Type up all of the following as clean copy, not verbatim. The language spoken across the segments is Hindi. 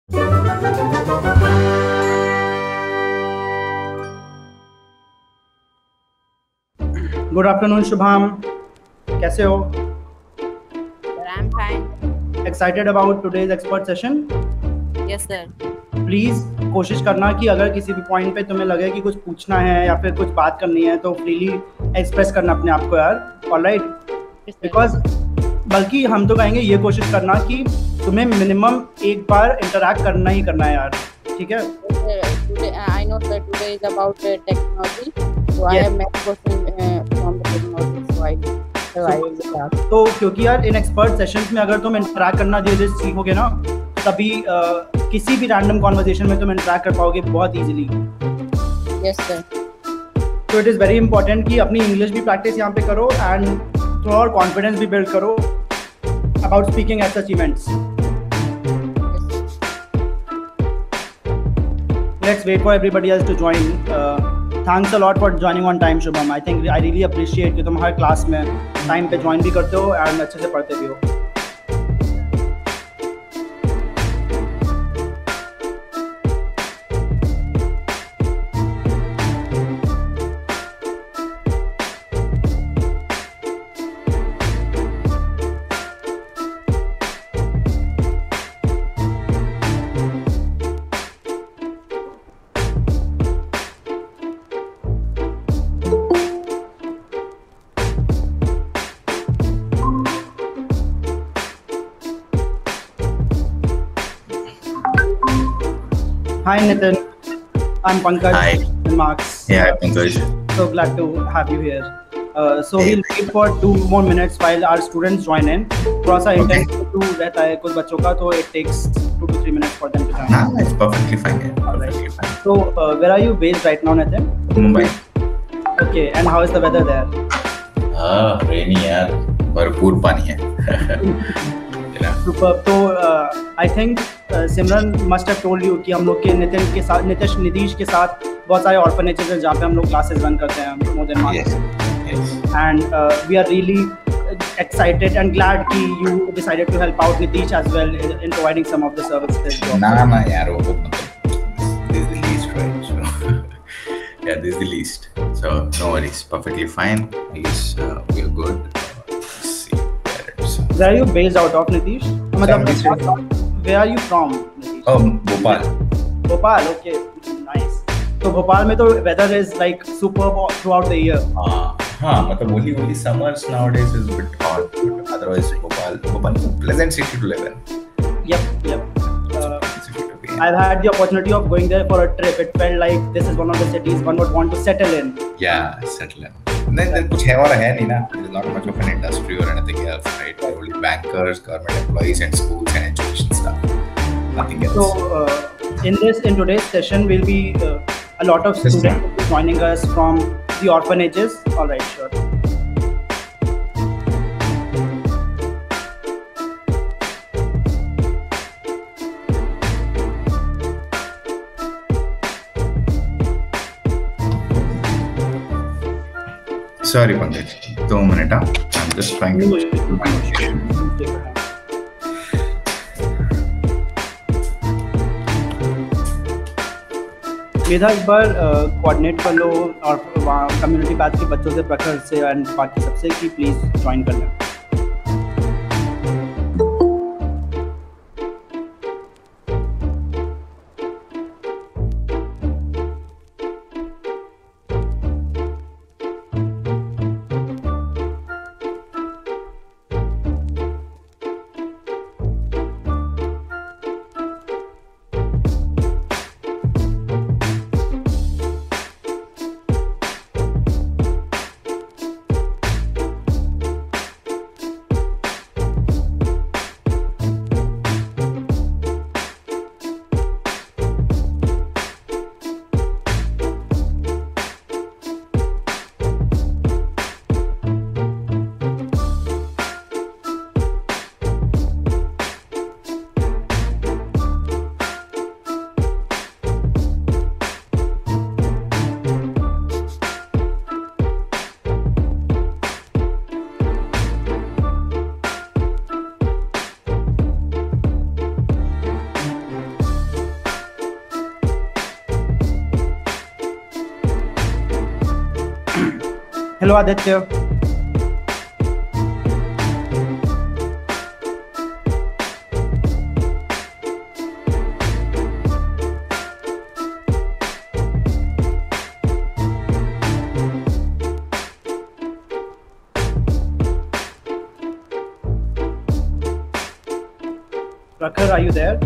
गुड आफ्टरनून शुभम, कैसे हो? Sir, I'm fine. Excited about today's expert session? Yes, sir. Please कोशिश करना कि अगर किसी भी पॉइंट पे तुम्हें लगे कि कुछ पूछना है या फिर कुछ बात करनी है तो फ्रीली एक्सप्रेस करना अपने आप को यार, ऑलराइट? Yes, sir. बिकॉज बल्कि हम तो कहेंगे ये कोशिश करना कि तुम्हें मिनिमम एक बार इंटरैक्ट करना ही करना है यार, ठीक है? Today, I know that today is about technology. So I Yes. have many questions from the technology. So I will start. तो क्योंकि यार इन एक्सपर्ट सेशंस में अगर तुम इंटरैक्ट करना धीरे धीरे सीखोगे ना, तभी किसी भी रैंडम कॉन्वर्जेशन में तुम इंटरैक्ट कर पाओगे बहुत इजीली। Yes, sir. तो इट इज़ वेरी इंपॉर्टेंट कि अपनी इंग्लिश भी प्रैक्टिस यहाँ पे करो एंड थोड़ा और कॉन्फिडेंस भी बिल्ड करो about speaking at such events. Let's wait for everybody else to join. Thanks a lot for joining on time, Shubham. I think I really appreciate कि तुम हर क्लास में टाइम पे ज्वाइन भी करते हो एंड अच्छे से पढ़ते भी हो। Hi Nitin, I'm Pankaj. Hi. And Marks. Yeah, Pankaj. So glad to have you here. So we'll wait for 2 more minutes while our students join in. थोड़ा सा Okay. intensive रहता है कुछ बच्चों का, तो it takes 2 to 3 minutes for them to join. Nah, it's perfectly fine. Yeah, perfectly fine. So where are you based right now, Nitin? Mumbai. Okay, and how is the weather there? रेनी यार, भरपूर पानी है। Super. तो I think Simran must have told you कि हम लोग के नितिन के साथ, नीतीश के साथ बहुत सारे ऑर्फनेजेस हैं जहाँ पे हम लोग क्लासेस रन करते हैं more than once. Yes. And we are really excited and glad कि you decided to help out Nitish as well in providing some of the services. ना यार वो this is the least, right? So yeah, this is the least. So no worries, perfectly fine. I guess we are good. Let's see where it's. Where are you based out of, Nitish? Where are you from, Nitish? Bhopal. Bhopal, okay, nice. तो भोपाल में तो weather is like superb throughout the year. हाँ, मतलब only summers nowadays is a bit hot. But otherwise, Bhopal is a pleasant city to live in. Yep. City to be in. I've had the opportunity of going there for a trip. It felt like this is one of the cities one would want to settle in. Yeah, settle in. Then कुछ है और है नहीं ना. There's not much of an industry or anything else, right? There are only bankers, government employees, and schools and education stuff. Nothing else. So in today's session, will be a lot of Yes, students will be joining us from the orphanages. All right, sure. Sorry, Pankaj. 2 minutes. I'm just trying to do my notation. मेधा एक बार कोऑर्डिनेट कर लो और वहाँ कम्युनिटी बैच के बच्चों से, प्रखर से एंड बाकी सबसे कि प्लीज़ ज्वाइन कर लें। Hello Aditya. Prakhar, are you there?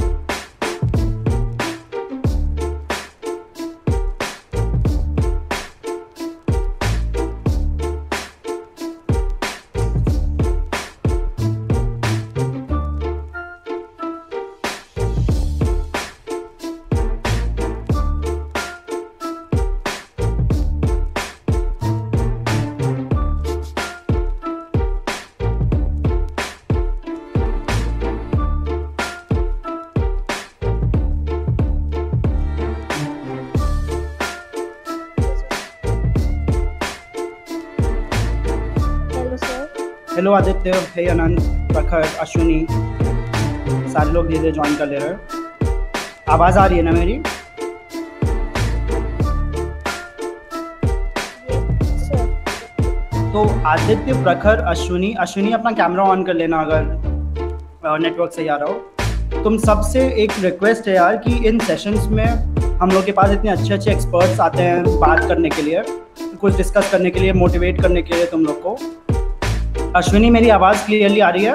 Hello Aditya, hey Anant, Prakhar, Ashwini, सारे लोग धीरे ज्वाइन कर ले रहे हैं। आवाज़ आ रही है ना मेरी? तो आदित्य, प्रखर, अश्विनी अपना कैमरा ऑन कर लेना अगर नेटवर्क सही आ रहा हो। तुम सबसे एक रिक्वेस्ट है यार कि इन सेशंस में हम लोग के पास इतने अच्छे अच्छे एक्सपर्ट्स आते हैं बात करने के लिए, कुछ डिस्कस करने के लिए, मोटिवेट करने के लिए तुम लोग को। अश्विनी, मेरी आवाज़ क्लियरली आ रही है?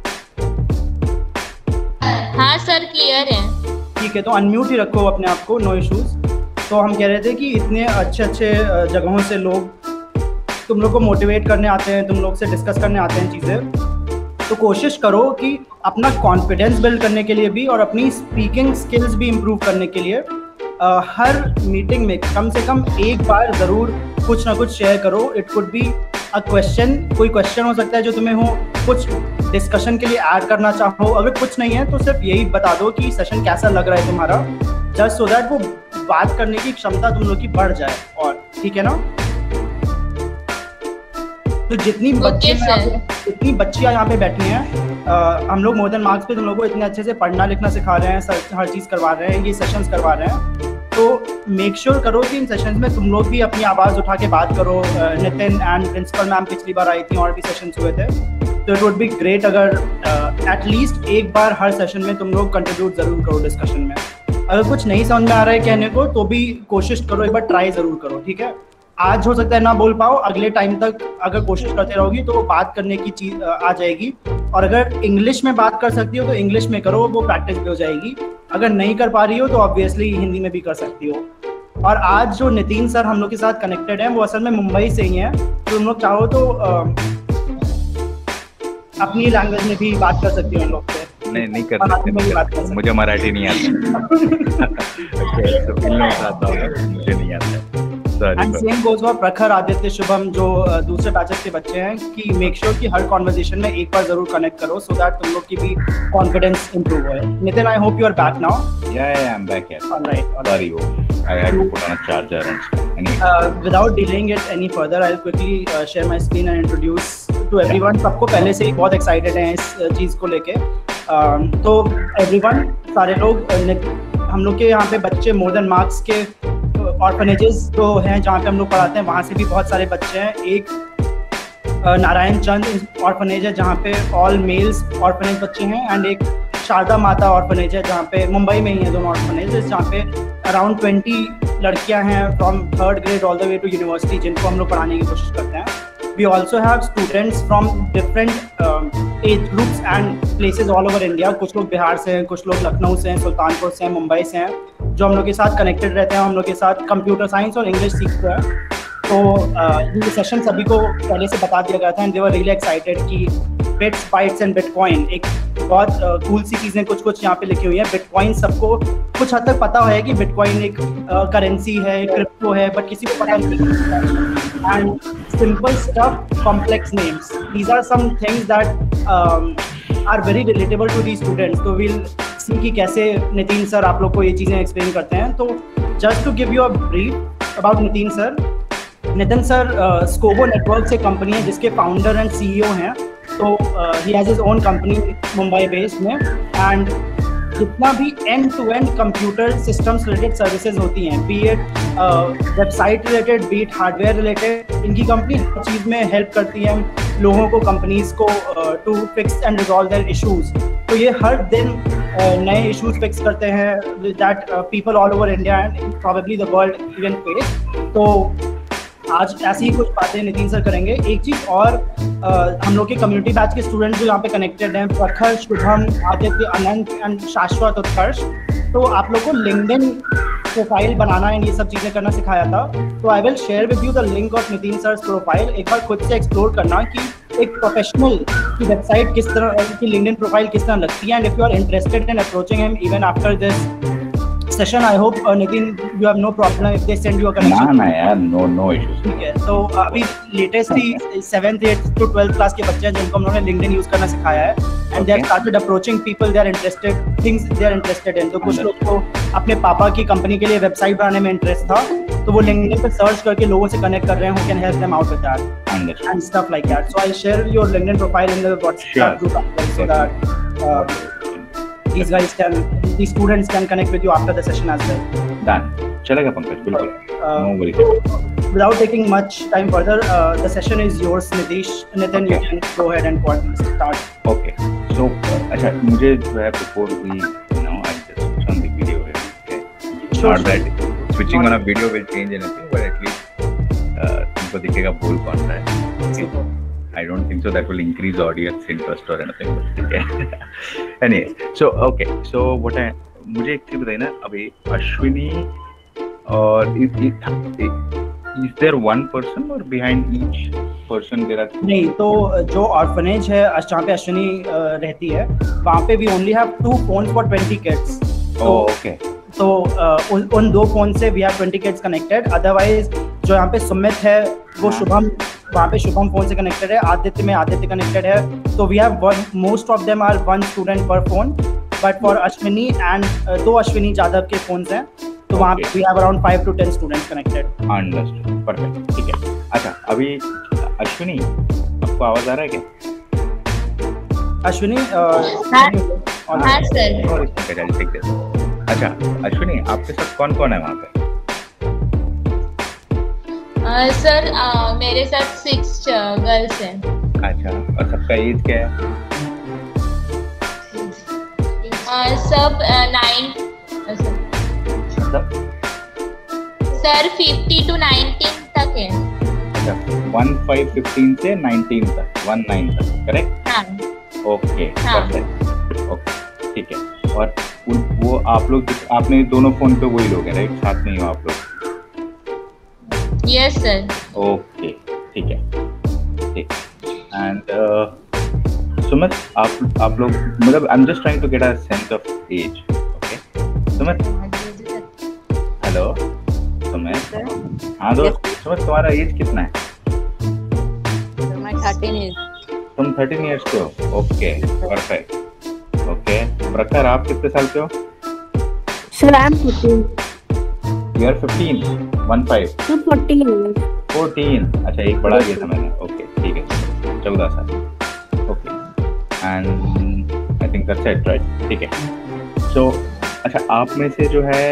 हाँ सर, क्लियर है। ठीक है, तो अनम्यूट ही रखो अपने आप को, नो इश्यूज़। तो हम कह रहे थे कि इतने अच्छे अच्छे जगहों से लोग तुम लोग को मोटिवेट करने आते हैं, तुम लोग से डिस्कस करने आते हैं चीज़ें, तो कोशिश करो कि अपना कॉन्फिडेंस बिल्ड करने के लिए भी और अपनी स्पीकिंग स्किल्स भी इम्प्रूव करने के लिए हर मीटिंग में कम से कम एक बार ज़रूर कुछ ना कुछ शेयर करो। It could be a question, कोई क्वेश्चन हो सकता है जो तुम्हें हो, कुछ डिस्कशन के लिए ऐड करना चाहो। अगर कुछ नहीं है तो सिर्फ यही बता दो कि सेशन कैसा लग रहा है तुम्हारा, जस्ट सो दैट वो बात करने की क्षमता तुम लोग की बढ़ जाए। और ठीक है ना? तो जितनी बच्चियाँ यहाँ पे बैठी हैं, हम लोग मोर देन मार्क्स पे तुम लोगों को इतने अच्छे से पढ़ना लिखना सिखा रहे हैं, हर चीज़ करवा रहे हैं, ये सेशंस करवा रहे हैं। तो मेक श्योर करो कि इन सेशंस में तुम लोग भी अपनी आवाज़ उठा के बात करो। नितिन एंड प्रिंसिपल मैम पिछली बार आई थी और भी सेशंस हुए थे, तो इट वुड बी ग्रेट अगर एटलीस्ट एक बार हर सेशन में तुम लोग कंट्रीब्यूट ज़रूर करो डिस्कशन में। अगर कुछ नहीं समझ में आ रहा है कहने को तो भी कोशिश करो, एक बार ट्राई ज़रूर करो, ठीक है? आज हो सकता है ना बोल पाओ, अगले टाइम तक अगर कोशिश करते रहोगी तो बात करने की चीज़ आ जाएगी। और अगर इंग्लिश में बात कर सकती हो तो इंग्लिश में करो, वो प्रैक्टिस भी हो जाएगी। अगर नहीं कर पा रही हो तो ऑब्वियसली हिंदी में भी कर सकती हो। और आज जो नितिन सर हम लोग के साथ कनेक्टेड हैं वो असल में मुंबई से ही हैं, तो तुम लोग चाहो तो अपनी लैंग्वेज में भी बात कर सकती हो उन लोग से। नहीं कर सकते, मुझे मराठी नहीं आता। मुझे नहीं आता। एंड सेम गोज फॉर प्रखर, आदित्य, शुभम, जो दूसरे बैचेस के बच्चे हैं, कि मेक श्योर कि हर कॉन्वर्सेशन में एक बार जरूर कनेक्ट करो सो दैट तुम लोग की भी कॉन्फिडेंस इंप्रूव हो। Nitin, I hope you are back now. Yeah, I'm back here. All right. Sorry, I had to put on a charger and stuff. Anyway. Without delaying it any further, I'll quickly share my screen and introduce to everyone. सबको पहले से ही बहुत excited हैं इस चीज़ को लेके। तो everyone, सारे लोग, हम लोग के यहाँ पे बच्चे मोर देन मार्क्स के ऑर्फनेजेस जो हैं जहाँ पे हम लोग पढ़ाते हैं, वहाँ से भी बहुत सारे बच्चे हैं। एक नारायण चंद ऑर्फनेज है जहाँ पे ऑल मेल्स ऑर्फनेज बच्चे हैं, एंड एक शारदा माता ऑर्फनेज है जहाँ पे मुंबई में ही है दोनों ऑर्फनेज, जहाँ पे अराउंड 20 लड़कियाँ हैं from 3rd grade all the way to university, जिनको हम लोग पढ़ाने की कोशिश करते हैं। We also have students from different age groups and places all over India. कुछ लोग बिहार से हैं, कुछ लोग लखनऊ से हैं, सुल्तानपुर से हैं, मुंबई से हैं, जो हम लोग के साथ कनेक्टेड रहते हैं, हम लोग के साथ कंप्यूटर साइंस और इंग्लिश सीखते हैं। तो ये सेशन सभी को पहले से बता दिया गया था and they were really excited कि बिट्स, बाइट्स एंड बिटकॉइन एक बहुत कूल सी चीज़ें कुछ यहाँ पे लिखी हुई है। बिटकॉइन सबको कुछ हद तक पता है कि बिटकॉइन एक करेंसी है, क्रिप्टो है, बट किसी को पता नहीं। And simple stuff, complex names, these are some things that are very relatable to the students. तो विल सी कि कैसे नितिन सर आप लोग को ये चीज़ें एक्सप्लेन करते हैं। तो just to give you a brief about Nitin sir, Nitin sir Scobo network एक कंपनी है जिसके फाउंडर एंड CEO हैं। तो he has his own company Mumbai based में, एंड जितना भी end to end computer systems related services होती हैं, be it website related, be it hardware related, इनकी कंपनी हर चीज़ में हेल्प करती है लोगों को, कंपनीज को to fix and resolve there issues. तो ये हर दिन नए इश्यूज फिक्स करते हैं that people all over India and probably the world even face. तो आज ऐसी ही कुछ बातें नितिन सर करेंगे। एक चीज़ और, हम लोग के कम्युनिटी बैच के स्टूडेंट्स जो यहाँ पे कनेक्टेड हैं, प्रखर, शुभम, आदित्य, अनंत एंड शाश्वत, उत्कर्ष, तो आप लोग को लिंक्डइन प्रोफाइल बनाना एंड ये सब चीज़ें करना सिखाया था। तो I will share with you the link of Nitin sir's profile. एक बार खुद से एक्सप्लोर करना कि एक प्रोफेशनल की वेबसाइट किस तरह की, लिंक्डइन प्रोफाइल किस तरह लगती है। And if you are interested in approaching him even after this session, I hope Nitin, you have no problem if they send you a connection. ना यार, no issues. ठीक है, तो अभी latest he 7th 8th to 12th class के बच्चे हैं जिनको हम लोगों ने लिंक्डइन यूज करना सिखाया है, and they have started approaching people they are interested, things they are interested in. तो कुछ लोग को अपने पापा की कंपनी के लिए वेबसाइट बनाने में इंटरेस्ट था, तो वो लिंक्डइन पे सर्च करके लोगों से कनेक्ट कर रहे हैं who can help them out with that and stuff like that. So I'll share your LinkedIn profile in the WhatsApp group so that these students can connect with you after the session as well. Done. चलेगा पंकज, बिल्कुल. No worries. Without taking much time further, the session is yours, Nitish. Nitin, you can go ahead and start. Okay. So, अच्छा, मुझे जो है before we, I just switch on the video here. Okay. Sure. Not that switching on a video will change anything, but at least तुमको दिखेगा बोल कौन रहा है. Super. I don't think so that will increase audience interest or anything. Okay. Anyway, so okay. So मुझे एक चीज बताइए ना, अभी अश्विनी और is there one person or behind each person there are? नहीं, तो जो ऑर्फनेज है जहाँ पे अश्विनी रहती है, वहाँ पे we only have 2 phones for 20 kids. Oh, okay. तो उन 2 फोन से we have 20 kids connected. Otherwise जो यहाँ पे सुमित है वो शुभम, वहाँ पे शुभम फोन से कनेक्टेड है, आदित्य में आदित्य कनेक्टेड है. तो we have most of them are 1 student per phone, but for Ashwini and 2 Ashwini Jadav के फोन्स हैं, तो वहाँ पे we have around 5 to 10 students connected. Understood. Perfect. ठीक है. अच्छा, अभी अश्विनी आपको आवाज आ रहा है क्या? अश्विनी हाँ सर. अच्छा अश्विनी, आपके साथ कौन कौन है वहाँ पे? सर मेरे साथ 6 गर्ल्स हैं. अच्छा, और सबका एज क्या है? सब 9 सर 50 to 19 तक है. अच्छा, 15 से 19 तक, 19 तक, करेक्ट? हाँ. Okay, perfect. ओके, ठीक है. और वो आप लोग, आपने दोनों फोन पे वही लोग हैं, राइट? साथ में ही हो आप लोग? Yes sir. ओके, ठीक है. ठीक. एंड सुमित, आप लोग, मतलब I am just trying to get a sense of age. Okay Sumit. Hello Sumit. हाँ दोस्त. सुमित, तुम्हारा एज कितना है? मैं 13 इयर्स. तुम 13 इयर्स के हो? Okay, perfect. ओके, प्रखर, आप कितने साल के हो? Sir I am 14. You are 15, 15. 14. अच्छा, एक बढ़ा दिया था मैंने. ओके, ठीक है, 14 साल. Okay, and I think that's it, right? ठीक है. सो अच्छा, आप में से जो है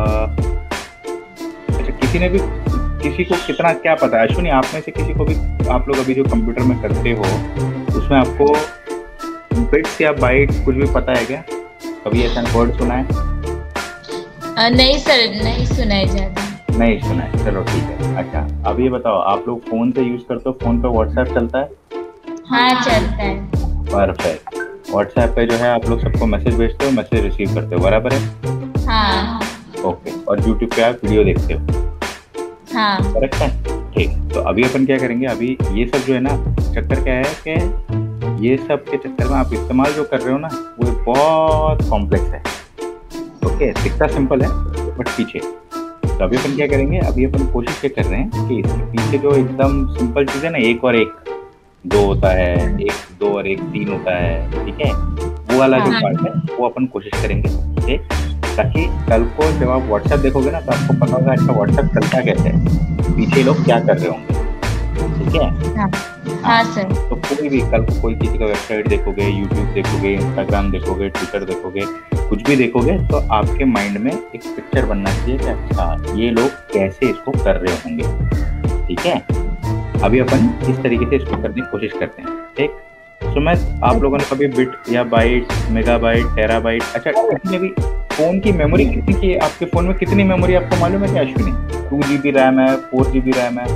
अच्छा, किसी ने भी, किसी को कितना क्या पता है? अश्विनी, आप में से किसी को भी, आप लोग अभी जो कंप्यूटर में करते हो उसमें आपको बिट्स या बाइट्स कुछ भी पता है क्या? कभी ऐसा वर्ड सुना है? नहीं सर, नहीं सुना है ज़्यादा. नहीं सुना है, चलो ठीक है. अच्छा, अब ये बताओ, आप लोग फोन से यूज करते हो? फोन पे व्हाट्सएप चलता है? हाँ, चलता है. परफेक्ट. व्हाट्सएप पे जो है आप लोग सबको मैसेज भेजते हो, मैसेज रिसीव करते हो, बराबर है? हाँ. ओके, और यूट्यूब पे आप वीडियो देखते हो? हाँ. करेक्ट है. ठीक. तो अभी अपन क्या करेंगे, अभी ये सब जो है ना, चक्कर क्या है कि ये सब के चक्कर में आप इस्तेमाल जो कर रहे हो ना, वो बहुत कॉम्प्लेक्स है. ओके, दिखता सिंपल है बट पीछे. तो अभी अपन क्या करेंगे, अभी अपन कोशिश ये कर रहे हैं कि इसके पीछे जो एकदम सिंपल चीज़ है ना, 1 और 1 2 होता है, 1 2 और 1 3 होता है, ठीक है, वो वाला जो पार्ट है वो अपन कोशिश करेंगे. ठीक, ताकि कल को जब आप व्हाट्सएप देखोगे ना, तो आपको पता होगा अच्छा व्हाट्सएप चलता कैसे है, पीछे लोग क्या कर रहे होंगे. ठीक है? हाँ सर. तो कोई भी कल को कोई किसी का वेबसाइट देखोगे, यूट्यूब देखोगे, इंस्टाग्राम देखोगे, ट्विटर देखोगे, कुछ भी देखोगे तो आपके माइंड में एक पिक्चर बनना चाहिए कि अच्छा ये लोग कैसे इसको कर रहे होंगे, ठीक है। अभी अपन इस तरीके से इसको करने की कोशिश करते हैं, ठीक। सुमित, आप लोगों ने कभी बिट या बाइट, मेगाबाइट, टेराबाइट, अच्छा कितने भी फोन की मेमोरी कितनी की, आपके फोन में कितनी मेमोरी आपको मालूम है क्या अश्विनी? 2 GB रैम है, 4 GB रैम है?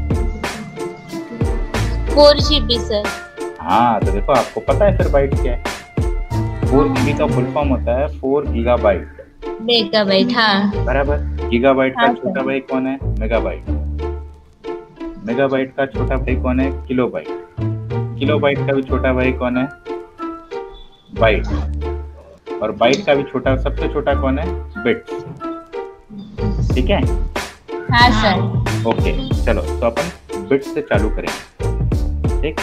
4 GB सर। हाँ तो देखो आपको पता है फिर बाइट क्या है। 4 GB का फुल फॉर्म होता है 4 गीगाबाइट। मेगाबाइट, हाँ बराबर। गीगाबाइट का हाँ, छोटा भाई कौन है? मेगाबाइट। मेगाबाइट का छोटा भाई कौन है? किलोबाइट। किलोबाइट का भी छोटा भाई कौन है? बाइट। और बाइट का भी छोटा, सबसे छोटा कौन है? बिट्स, ठीक है। हाँ सर। ओके चलो, तो अपन बिट से चालू करेंगे, ठीक।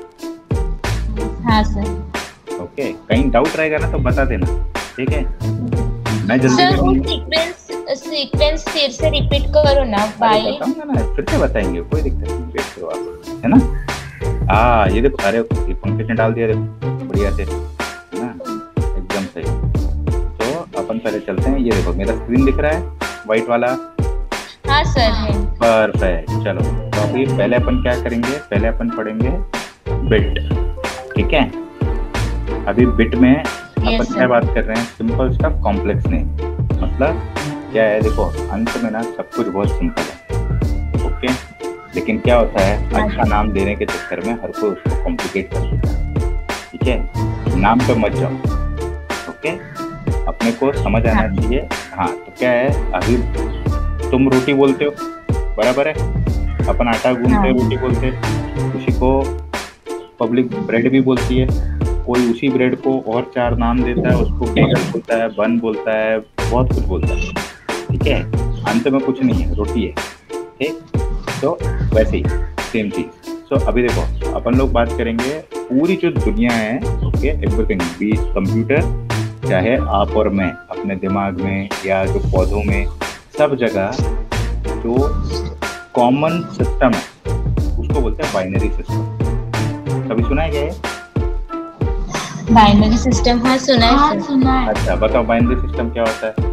हाँ सर। ओके, कहीं डाउट रहेगा ना तो बता देना, ठीक है। मैं जल्दी सर वो में सीक्वेंस फिर से रिपीट करो ना, बाय। बताऊंगा ना, फिर से बताएंगे, कोई दिक्कत नहीं, वेट करो आप, है ना। ये देखो, अरे ये पंकज ने डाल दिया, देखो बढ़िया से, है ना, एकदम सही। तो अपन पहले चलते हैं, ये देखो मेरा स्क्रीन दिख रहा है व्हाइट वाला। हाँ सर है। परफेक्ट। चलो तो अभी पहले अपन क्या करेंगे, पहले अपन पढ़ेंगे बिट, ठीक है। अभी बिट में अपन क्या बात कर रहे हैं? सिंपल स्टफ, कॉम्प्लेक्स नहीं। मतलब क्या है, देखो अंत में ना सब कुछ बहुत सिंपल है, ओके। लेकिन क्या होता है, अच्छा नाम देने के चक्कर में हर कोई उसको कॉम्प्लिकेट कर देता है, ठीक है। नाम पे मत जाओ, ओके, अपने को समझ आना चाहिए। हाँ तो क्या है, अभी तुम रोटी बोलते हो, बराबर है, अपन आटा गूंथते रोटी बोलते, उसी को पब्लिक ब्रेड भी बोलती है। कोई उसी ब्रेड को और 4 नाम देता है, उसको बेगल बोलता है, बन बोलता है, बहुत कुछ बोलता है, ठीक है। अंत में कुछ नहीं है, रोटी है, ठीक। तो वैसे ही सेम चीज। सो अभी देखो अपन लोग बात करेंगे पूरी जो दुनिया है, ओके, एवरीथिंग, बी कंप्यूटर, चाहे आप और मैं, अपने दिमाग में या जो पौधों में, सब जगह जो कॉमन सिस्टम है उसको बोलते हैं बाइनरी सिस्टम। कभी सुना है क्या ये? बाइनरी सिस्टम, हाँ सुना है सर। अच्छा बताओ, बाइनरी सिस्टम क्या होता है?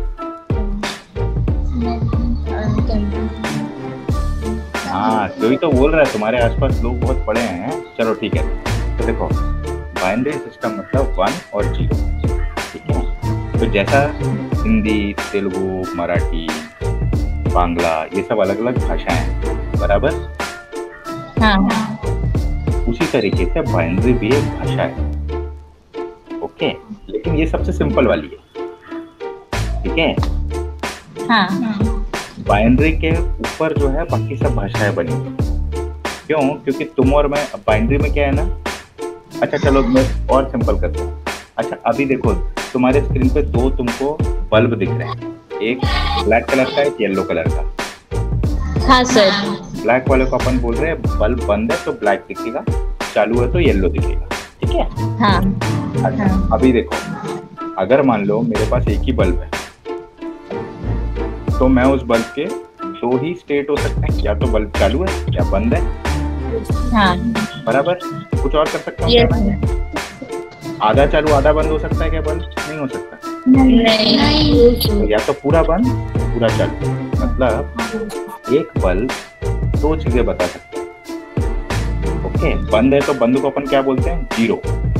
हाँ कोई तो बोल रहा है, तुम्हारे आसपास लोग बहुत पढ़े हैं। चलो ठीक है, तो देखो बाइनरी सिस्टम मतलब 1 और 0, ठीक है। तो जैसा हिंदी, तेलुगु, मराठी, बांग्ला, ये सब अलग अलग भाषाएं हैं, बराबर। हाँ। उसी तरीके से बाइनरी भी एक भाषा है, ओके। लेकिन ये सबसे सिंपल वाली है, ठीक है। हाँ। बाइनरी के ऊपर जो है बाकी सब भाषाएं बनी हुई। क्यों? क्योंकि तुम और मैं, बाइनरी में क्या है ना, अच्छा चलो मैं और सिंपल करता हूँ। अच्छा अभी देखो तुम्हारे स्क्रीन पे 2 तुमको बल्ब दिख रहे हैं, एक ब्लैक कलर का, एक येलो कलर का। हाँ सर। ब्लैक वाले को अपन बोल रहे हैं बल्ब बंद है तो ब्लैक दिखेगा, चालू है तो येलो दिखेगा, ठीक है। हाँ। अच्छा अभी देखो, अगर मान लो मेरे पास एक ही बल्ब है, तो मैं उस बल्ब के 2 ही स्टेट हो सकते हैं, या तो बल्ब चालू है या बंद है, हाँ बराबर। कुछ और कर सकता हूँ yes, क्या? आधा चालू आधा बंद हो सकता है क्या? बल्ब नहीं हो सकता। नहीं। तो या तो पूरा बंद पूरा चालू, मतलब एक बल्ब 2 चीजें बता सकता है, ओके। बंद है तो बंद को अपन क्या बोलते हैं? 0,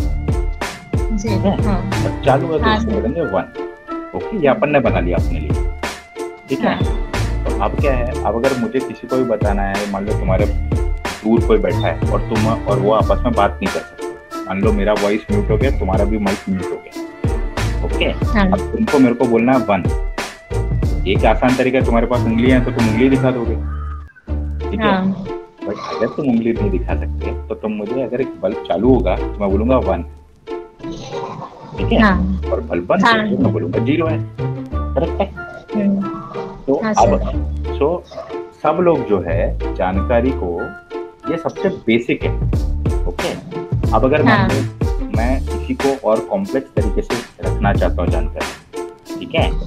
और चालू है तो उसको बोलेंगे 1, ओके। ये अपन ने बना लिया अपने लिए, ठीक है। तो अब क्या है, अब अगर मुझे किसी को भी बताना है, मान लो तुम्हारे दूर कोई बैठा है और तुम और वो आपस में बात नहीं कर सकते, मान लो मेरा वॉइस म्यूट हो गया, तुम्हारा भी माइक म्यूट हो गया, ओके। अब तुमको मेरे को बोलना है 1। एक आसान तरीका है, तुम्हारे पास उंगलियां हैं तो तुम उंगली दिखा दोगे, ठीक है। बट अगर तुम उंगली नहीं दिखा सकते तो तुम मुझे, अगर एक बल्ब चालू होगा तो मैं बोलूंगा 1, ठीक है, और बल्ब बंद है तो मैं बोलूंगा 0 है, करेक्ट है। तो अब सब लोग जो है जानकारी को, ये सबसे बेसिक है, ओके। अब अगर मैं किसी को और कॉम्प्लेक्स तरीके से रखना चाहता हूँ जानकारी, ठीक है,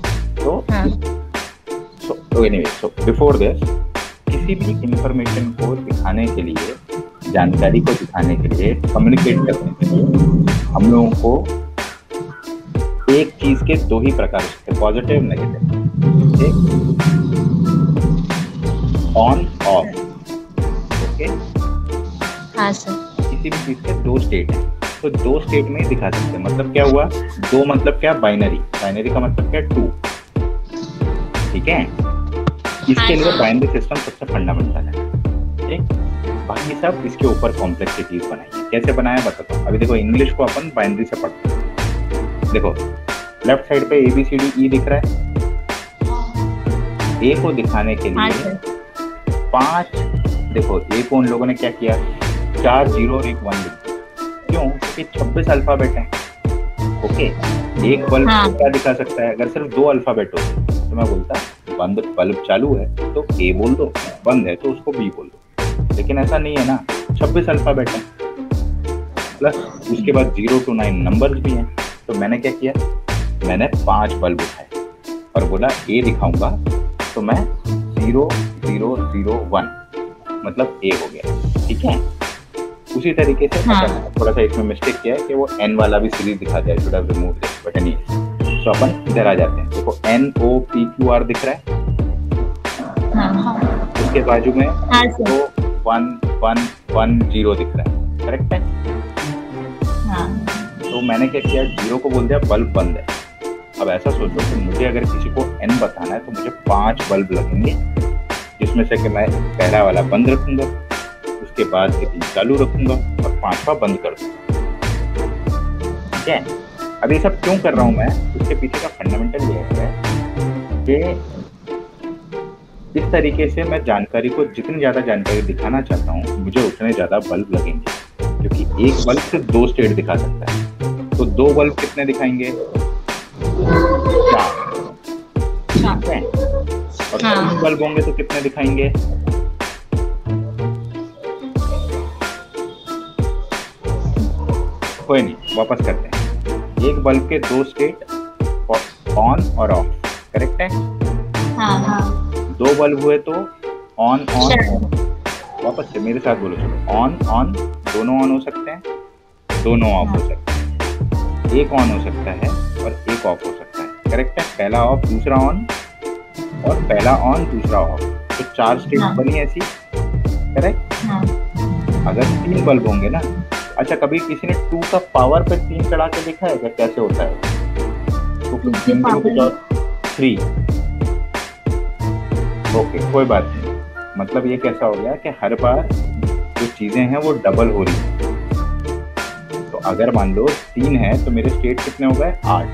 तो एनीवे, सो बिफोर दिस, किसी भी इंफॉर्मेशन को दिखाने के लिए, जानकारी को दिखाने के लिए, कम्युनिकेट करने के लिए हम लोगों को एक चीज के दो ही प्रकार हो सकते हैं, positive negative, on off. Okay, हाँ सर। किसी भी चीज के दो स्टेट है तो दो स्टेट में ही दिखा सकते हैं। मतलब क्या हुआ, दो मतलब क्या, बाइनरी, बाइनरी का मतलब क्या, 2। ठीक है, इसके लिए बाइनरी सिस्टम सबसे फंडामेंटल है। ठीक, बाकी सब इसके ऊपर कॉम्प्लेक्सिटीज बनाई है। कैसे बनाया बताता हूँ। अभी देखो, इंग्लिश को अपन बाइनरी से पढ़ते हैं। देखो लेफ्ट साइड पे ABCDE दिख रहा है। ए को दिखाने के लिए 5, देखो ए को उन लोगों ने क्या किया, 4 0 और 1 1 लिख दिया। क्यों? क्योंकि 26 अल्फाबेट है। ओके, एक बल्ब क्या दिखा सकता है, अगर सिर्फ 2 अल्फाबेट होते तो मैं बोलता बंद, बल्ब चालू है तो ए बोल दो, बंद है तो उसको बी बोल दो। लेकिन ऐसा नहीं है ना, 26 अल्फाबेट है, प्लस उसके बाद 0 to 9 नंबर्स भी हैं। तो मैंने क्या किया, मैंने 5 बल्ब उठाए और बोला ए दिखाऊंगा, तो मैं 0 0 0 1 मतलब ए हो गया। ठीक है, उसी तरीके से थोड़ा सा इसमें मिस्टेक किया है कि वो एन वाला भी सीरीज दिखा दिया, should have removed this, but anyway. तो अपन इधर आ जाते हैं। देखो NOPQR दिख रहा है, उसके बाजू में 2 1 1 1 0 दिख रहा है, करेक्ट है। तो मैंने क्या किया, 0 को बोल दिया बल्ब बंद है। अब ऐसा सोचो कि मुझे अगर किसी को n बताना है तो मुझे 5 बल्ब लगेंगे, जिसमें से कि मैं पहला वाला बंद रखूंगा, उसके बाद 3 चालू रखूंगा और 5वां बंद कर दूंगा। ठीक है, अब ये सब क्यों कर रहा हूं मैं, उसके पीछे का फंडामेंटल ये है कि इस तरीके से मैं जानकारी को, जितनी ज्यादा जानकारी दिखाना चाहता हूँ, मुझे उतने ज्यादा बल्ब लगेंगे, क्योंकि एक बल्ब सिर्फ 2 स्टेट दिखा सकता है। तो 2 बल्ब कितने दिखाएंगे, 4। ठीक है, और 3 बल्ब होंगे तो कितने दिखाएंगे, कोई नहीं, वापस करते हैं। एक बल्ब के 2 स्टेट, ऑन और ऑफ, करेक्ट है। 2 बल्ब हुए तो ऑन ऑन, वापस से मेरे साथ बोलो, चलो, ऑन ऑन, दोनों ऑन हो सकते हैं, दोनों ऑफ हो सकते हैं, एक ऑन हो सकता है और एक ऑफ हो सकता है, करेक्ट है। पहला ऑफ दूसरा ऑन और पहला ऑन दूसरा ऑफ, तो 4 स्टेट बनी ऐसी, करेक्ट। अगर 3 बल्ब होंगे ना, अच्छा कभी किसी ने 2 का पावर पे 3 चढ़ा के देखा है क्या, कैसे होता है, तो 3 ओके, कोई बात नहीं। मतलब ये कैसा हो गया कि हर बार जो चीजें हैं वो डबल हो रही हैं। तो अगर मान लो 3 है तो मेरे स्टेट कितने हो गए, 8।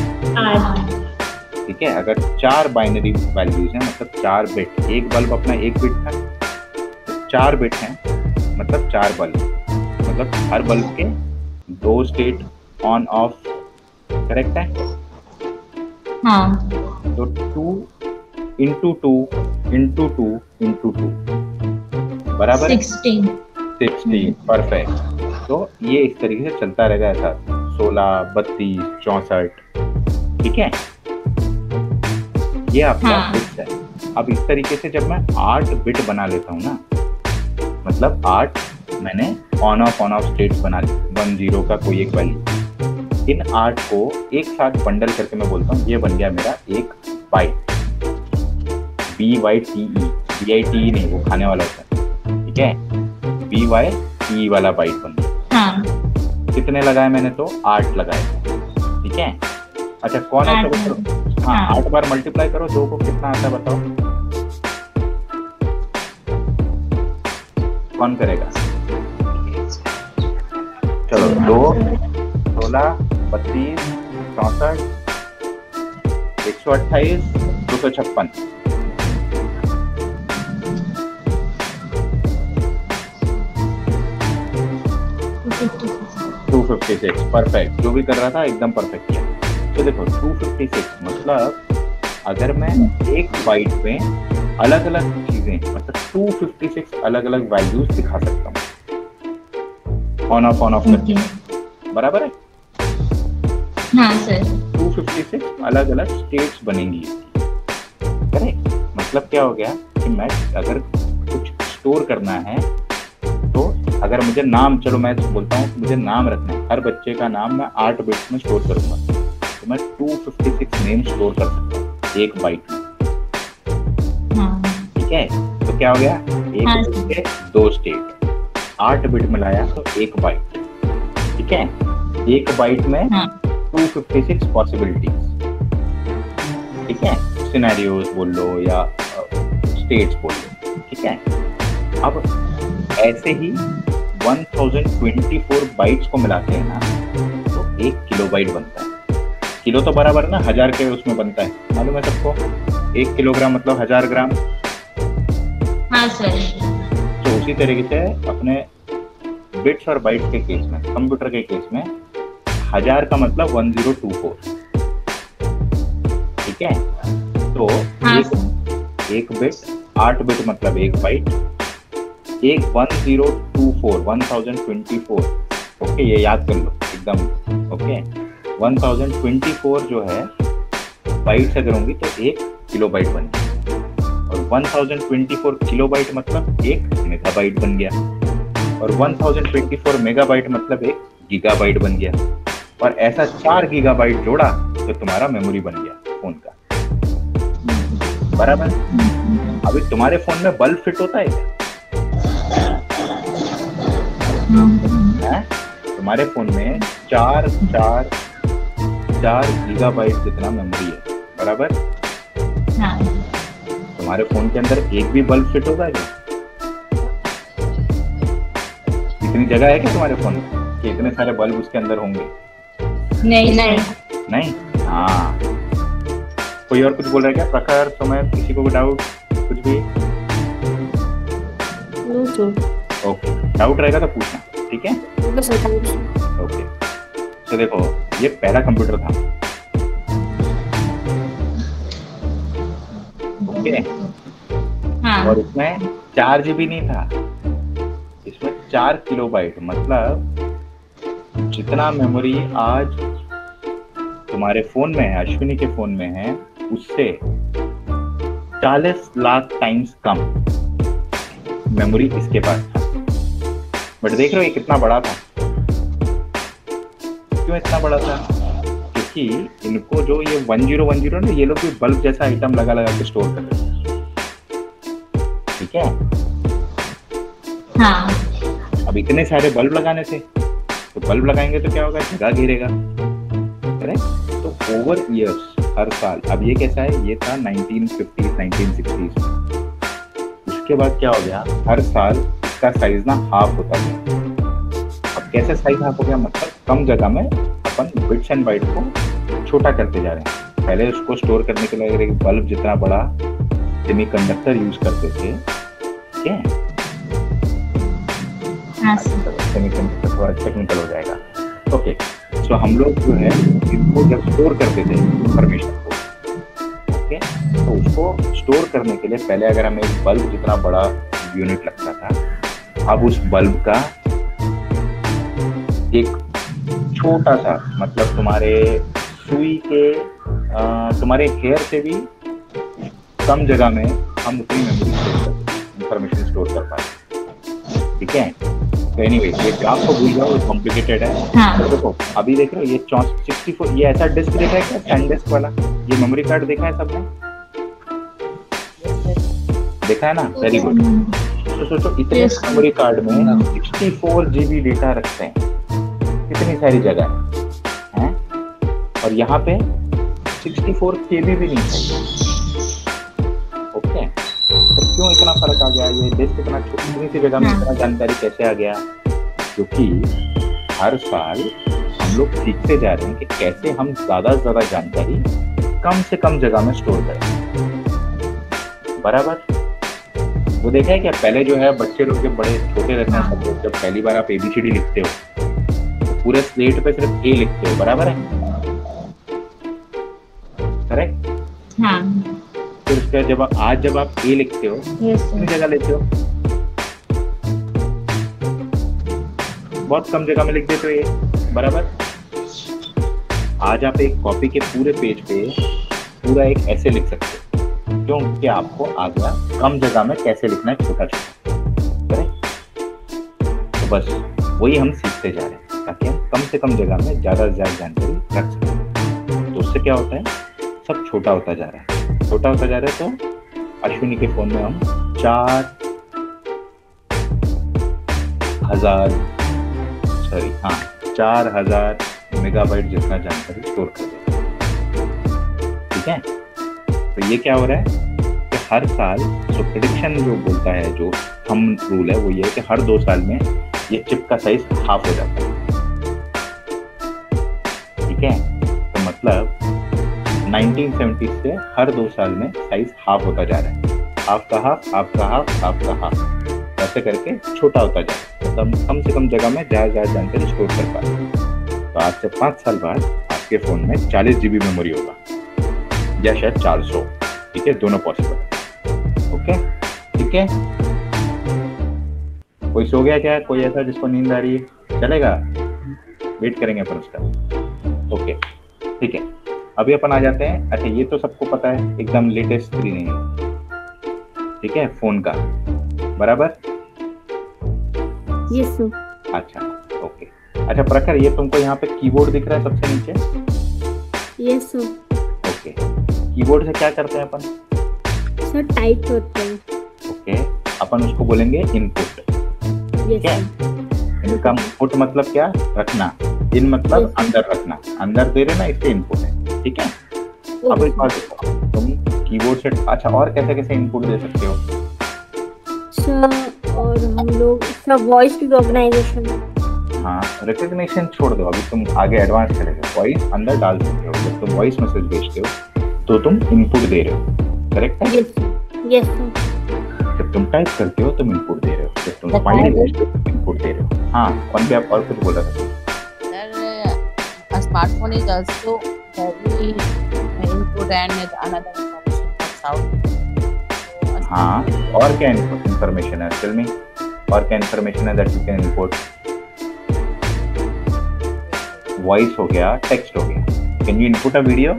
ठीक है, अगर 4 बाइनरी वैल्यूज हैं, मतलब 4 बिट, एक बल्ब अपना 1 बिट था, तो 4 बिट हैं, मतलब 4 बल्ब, मतलब हर बल्ब के 2 स्टेट ऑन ऑफ, करेक्ट है। तो 2 into 2 into 2 into 2 बराबर 16, परफेक्ट। तो ये इस तरीके से चलता रहेगा ऐसा, 16 32 64, ठीक है, ये आपका बिट्स है। अब इस तरीके से जब मैं 8 बिट बना लेता हूँ ना, मतलब 8 मैंने ऑन ऑफ स्टेट्स बना ली, 1 0 का कोई एक वैल्यू, इन 8 को एक साथ बंडल करके मैं बोलता हूँ ये बन गया मेरा एक बाइट, BYTE, BITE नहीं, वो खाने वाला होता है, ठीक है, BYTE वाला बाइट बन गया। कितने लगाए मैंने, तो 8 लगाए, ठीक है। अच्छा कौन है, तो हाँ 8 बार मल्टीप्लाई करो 2 को, कितना आता है बताओ, कौन करेगा, चलो 2 16 32 64 128 256, 256, परफेक्ट। जो भी कर रहा था एकदम परफेक्ट किया। तो देखो 256 मतलब अगर मैं एक बाइट में अलग अलग चीजें, मतलब 256 अलग अलग वैल्यूज दिखा सकता हूँ ऑन ऑफ करके, बराबर है। हाँ सर, 256 अलग अलग स्टेट्स बनेंगी, करेक्ट। मतलब क्या हो गया कि मैं अगर कुछ स्टोर करना है, तो अगर मुझे नाम, चलो मैं बोलता हूँ मुझे नाम रखना है, हर बच्चे का नाम मैं 8 बिट्स में स्टोर करूंगा, तो मैं 256 नेम स्टोर कर सकता हूँ एक बाइट में। ठीक है, तो क्या हो गया, एक बिट के 2 स्टेट, 8 बिट मिलाया तो 1 बाइट। ठीक है, एक बाइट में 256 पॉसिबिलिटीज। ठीक है, सिनेरियोज बोल लो या स्टेट्स बोल लो। ठीक है, अब ऐसे ही 1024 बाइट्स को मिलाते हैं ना तो 1 किलोबाइट बनता है। किलो तो बराबर ना 1000 के उसमें बनता है, मालूम है सबको। 1 किलोग्राम मतलब 1000 ग्राम। हाँ सर। तो उसी तरीके से अपने बिट्स और बाइट्स के केस में, कंप्यूटर के केस में 1000 का मतलब 1024। ठीक है, तो एक बिट, 8 बिट मतलब 1 बाइट, एक 1024 ओके, ये याद कर लो एकदम। ओके, 1024 जो है बाइट्स अगर होंगी तो 1 किलोबाइट बन गया, और 1024 किलोबाइट मतलब 1 मेगाबाइट बन गया, और 1024 मेगाबाइट मतलब 1 गीगाबाइट बन गया, और ऐसा 4 गीगाबाइट जोड़ा तो तुम्हारा मेमोरी बन गया फोन का। बराबर। अभी तुम्हारे फोन में बल्ब फिट होता है क्या? तुम्हारे फोन में 4 गीगाबाइट जितना मेमोरी है, बराबर। तुम्हारे फोन के अंदर एक भी बल्ब फिट होगा क्या? इतनी जगह है क्या तुम्हारे फोन में कि इतने सारे बल्ब उसके अंदर होंगे? नहीं। हाँ, कोई और कुछ बोल रहा है क्या? प्रखर, तुम्हें किसी को डाउट कुछ भी? ओके, डाउट रहेगा तो पूछना, ठीक है? ओके, तो देखो ये पहला कंप्यूटर था। ओके, और इसमें 4 GB नहीं था, इसमें 4 किलोबाइट, मतलब जितना मेमोरी आज तुम्हारे फोन में है, अश्विनी के फोन में है, उससे 40 लाख टाइम्स कम मेमोरी इसके पास था। बट देख रहे हो ये कितना बड़ा था। क्यों इतना बड़ा था? क्योंकि इनको जो ये 1010 ना, ये लोग भी बल्ब जैसा आइटम लगा लगा के स्टोर कर रहे हैं। ठीक है, हाँ। अब इतने सारे बल्ब लगाने से, तो बल्ब लगाएंगे तो क्या होगा, जगह घेरेगा। करेक्ट? तो ओवर ईयर्स हर साल, अब ये कैसा है, ये था 1950s 1960s। उसके बाद क्या हो गया, हर साल इसका साइज ना हाफ होता गया। अब कैसे साइज हाफ हो गया, मतलब कम जगह में अपन बिट्स एंड बाइट को छोटा करते जा रहे हैं। पहले उसको स्टोर करने के लिए एक बल्ब जितना बड़ा सेमीकंडक्टर यूज करते थे। ठीक है, सेमीकंडक्टर थोड़ा टेक्निकल हो जाएगा। ओके, तो हम लोग जो है इसको जब स्टोर करते थे इंफॉर्मेशन को, ओके, तो उसको स्टोर करने के लिए पहले अगर हमें एक बल्ब जितना बड़ा यूनिट लगता था, अब उस बल्ब का एक छोटा सा, मतलब तुम्हारे सुई के तुम्हारे हेयर से भी कम जगह में हम उतनी मेमोरी इंफॉर्मेशन स्टोर कर पाए। ठीक है, तो एनीवे ये ग्राफ को भूल जाओ, कॉम्प्लिकेटेड है। तो देखो अभी देख रहे हो ये 64, ये ऐसा डिस्क देखा है क्या, सैनडिस्क वाला? ये मेमोरी कार्ड देखा है सबने? देखा है ना, वेरी गुड। तो सोचो इतने मेमोरी कार्ड में 64 GB डेटा रखते हैं, कितनी सारी जगह है, और यहाँ पे 64 KB भी नहीं है। ओके, तो क्यों इतना फर्क आ गया? ये डिस्क इतना छोटी सी जगह में इतना जानकारी कैसे आ गया? क्योंकि हर साल हम लोग सीखते जा रहे हैं कि कैसे हम ज्यादा से ज्यादा जानकारी कम से कम जगह में स्टोर करें। बराबर? वो देखा है क्या, पहले जो है बच्चे लोग जब बड़े छोटे रहते हैं, सब लोग जब पहली बार आप ABCD लिखते हो तो पूरे स्लेट पे सिर्फ A लिखते हो, बराबर है? करेक्ट? हाँ। फिर उसके जब आप A लिखते हो कितनी जगह लेते हो? बहुत कम जगह में लिख देते हो ये, बराबर? आज आप एक कॉपी के पूरे पेज पे पूरा एक ऐसे लिख सकते हो, क्योंकि आपको आ गया कम जगह में कैसे लिखना है, छोटा छोटा। करेक्ट? तो बस वही हम सीखते जा रहे हैं, ताकि हम कम से कम जगह में ज्यादा से ज्यादा जानकारी रख सकें। उससे क्या होता है, सब छोटा होता जा रहा है, छोटा होता जा रहा है। तो अश्विनी के फोन में हम 4000 मेगाबाइट जितना जानकारी स्टोर कर देते हैं। ठीक है, तो ये क्या हो रहा है कि हर साल जो प्रेडिक्शन जो बोलता है, जो थंब रूल है, वो ये है कि हर 2 साल में ये चिप का साइज हाफ हो जाता है। ठीक है, तो मतलब 1970 से हर 2 साल में साइज हाफ होता जा रहा है, हाफ का हाफ, ऐसे करके छोटा होता जा रहा है। मतलब कम से कम जगह में ज़्यादा जानकारी स्टोर कर पा रहे हैं। तो आज से 5 साल बाद आपके फ़ोन में 40 GB मेमोरी होगा, या शायद 400। ठीक है, दोनों पॉसिबल। ओके, ठीक है। कोई सो गया क्या? कोई ऐसा जिसको नींद आ रही है? चलेगा, वेट करेंगे अपन उसका। ओके, ठीक है। अभी अपन आ जाते हैं। अच्छा, ये तो सबको पता है, एकदम लेटेस्ट स्क्रीन है, ठीक है, फोन का, बराबर? Yes sir. अच्छा, ओके। अच्छा प्रखर, ये तुमको यहाँ पे कीबोर्ड दिख रहा है सबसे नीचे? Yes sir. ओके, कीबोर्ड से क्या करते हैं अपन? सर टाइप करते हैं। ओके, अपन उसको बोलेंगे इनपुट। यस क्या? सर। इनका इनपुट मतलब क्या? रखना। इन मतलब Yes, अंदर रखना, अंदर दे रहे ना, इसके इनपुट है। ठीक है। अब एक बात बताओ, तुम कीबोर्ड से अच्छा और कैसे कैसे इनपुट दे सकते हो? सर और हम लोग इसका वॉइस रिकॉग्नाइजेशन। हाँ, रिकॉग्निशन छोड़ दो, अभी तुम आगे एडवांस करेंगे। वॉइस अंदर डाल सकते हो। जब तुम वॉइस मैसेज भेजते हो तो तुम इनपुट दे रहे हो, करेक्ट है? Yes sir. Yes sir. जब तुम टाइप करते हो तुम इनपुट दे रहे हो, जब तुम स्माइली भेजते हो तुम इनपुट दे रहे हो। हाँ, कौन भी आप और कुछ बोल रहे थे? A smartphone is also heavy input and another information comes out. So, हाँ, और क्या इंफॉर्मेशन है? टेल मी, और क्या इंफॉर्मेशन है that you can input? Voice हो गया, टेक्स्ट हो गया। Can you input a video?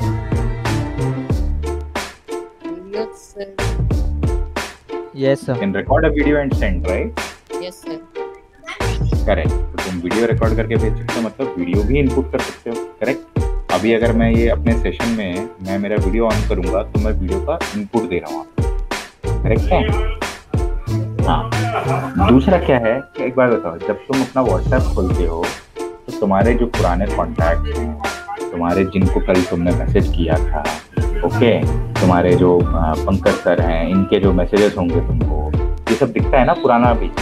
Yes, sir. Yes, sir. Can record a video and send, right? Yes, sir. Correct. तो तुम वीडियो रिकॉर्ड करके भेज सकते हो, मतलब वीडियो भी इनपुट कर सकते हो, करेक्ट? अभी अगर मैं ये अपने सेशन में मैं मेरा वीडियो ऑन करूंगा तो मैं वीडियो का इनपुट दे रहा हूँ, करेक्ट है? हाँ। दूसरा क्या है कि एक बार बताओ, जब तुम अपना व्हाट्सएप खोलते हो तो तुम्हारे जो पुराने कॉन्टैक्ट हैं, तुम्हारे जिनको कल तुमने मैसेज किया था, ओके, तुम्हारे जो पंकज सर हैं, इनके जो मैसेजेस होंगे तुमको, ये सब दिखता है ना पुराना भी?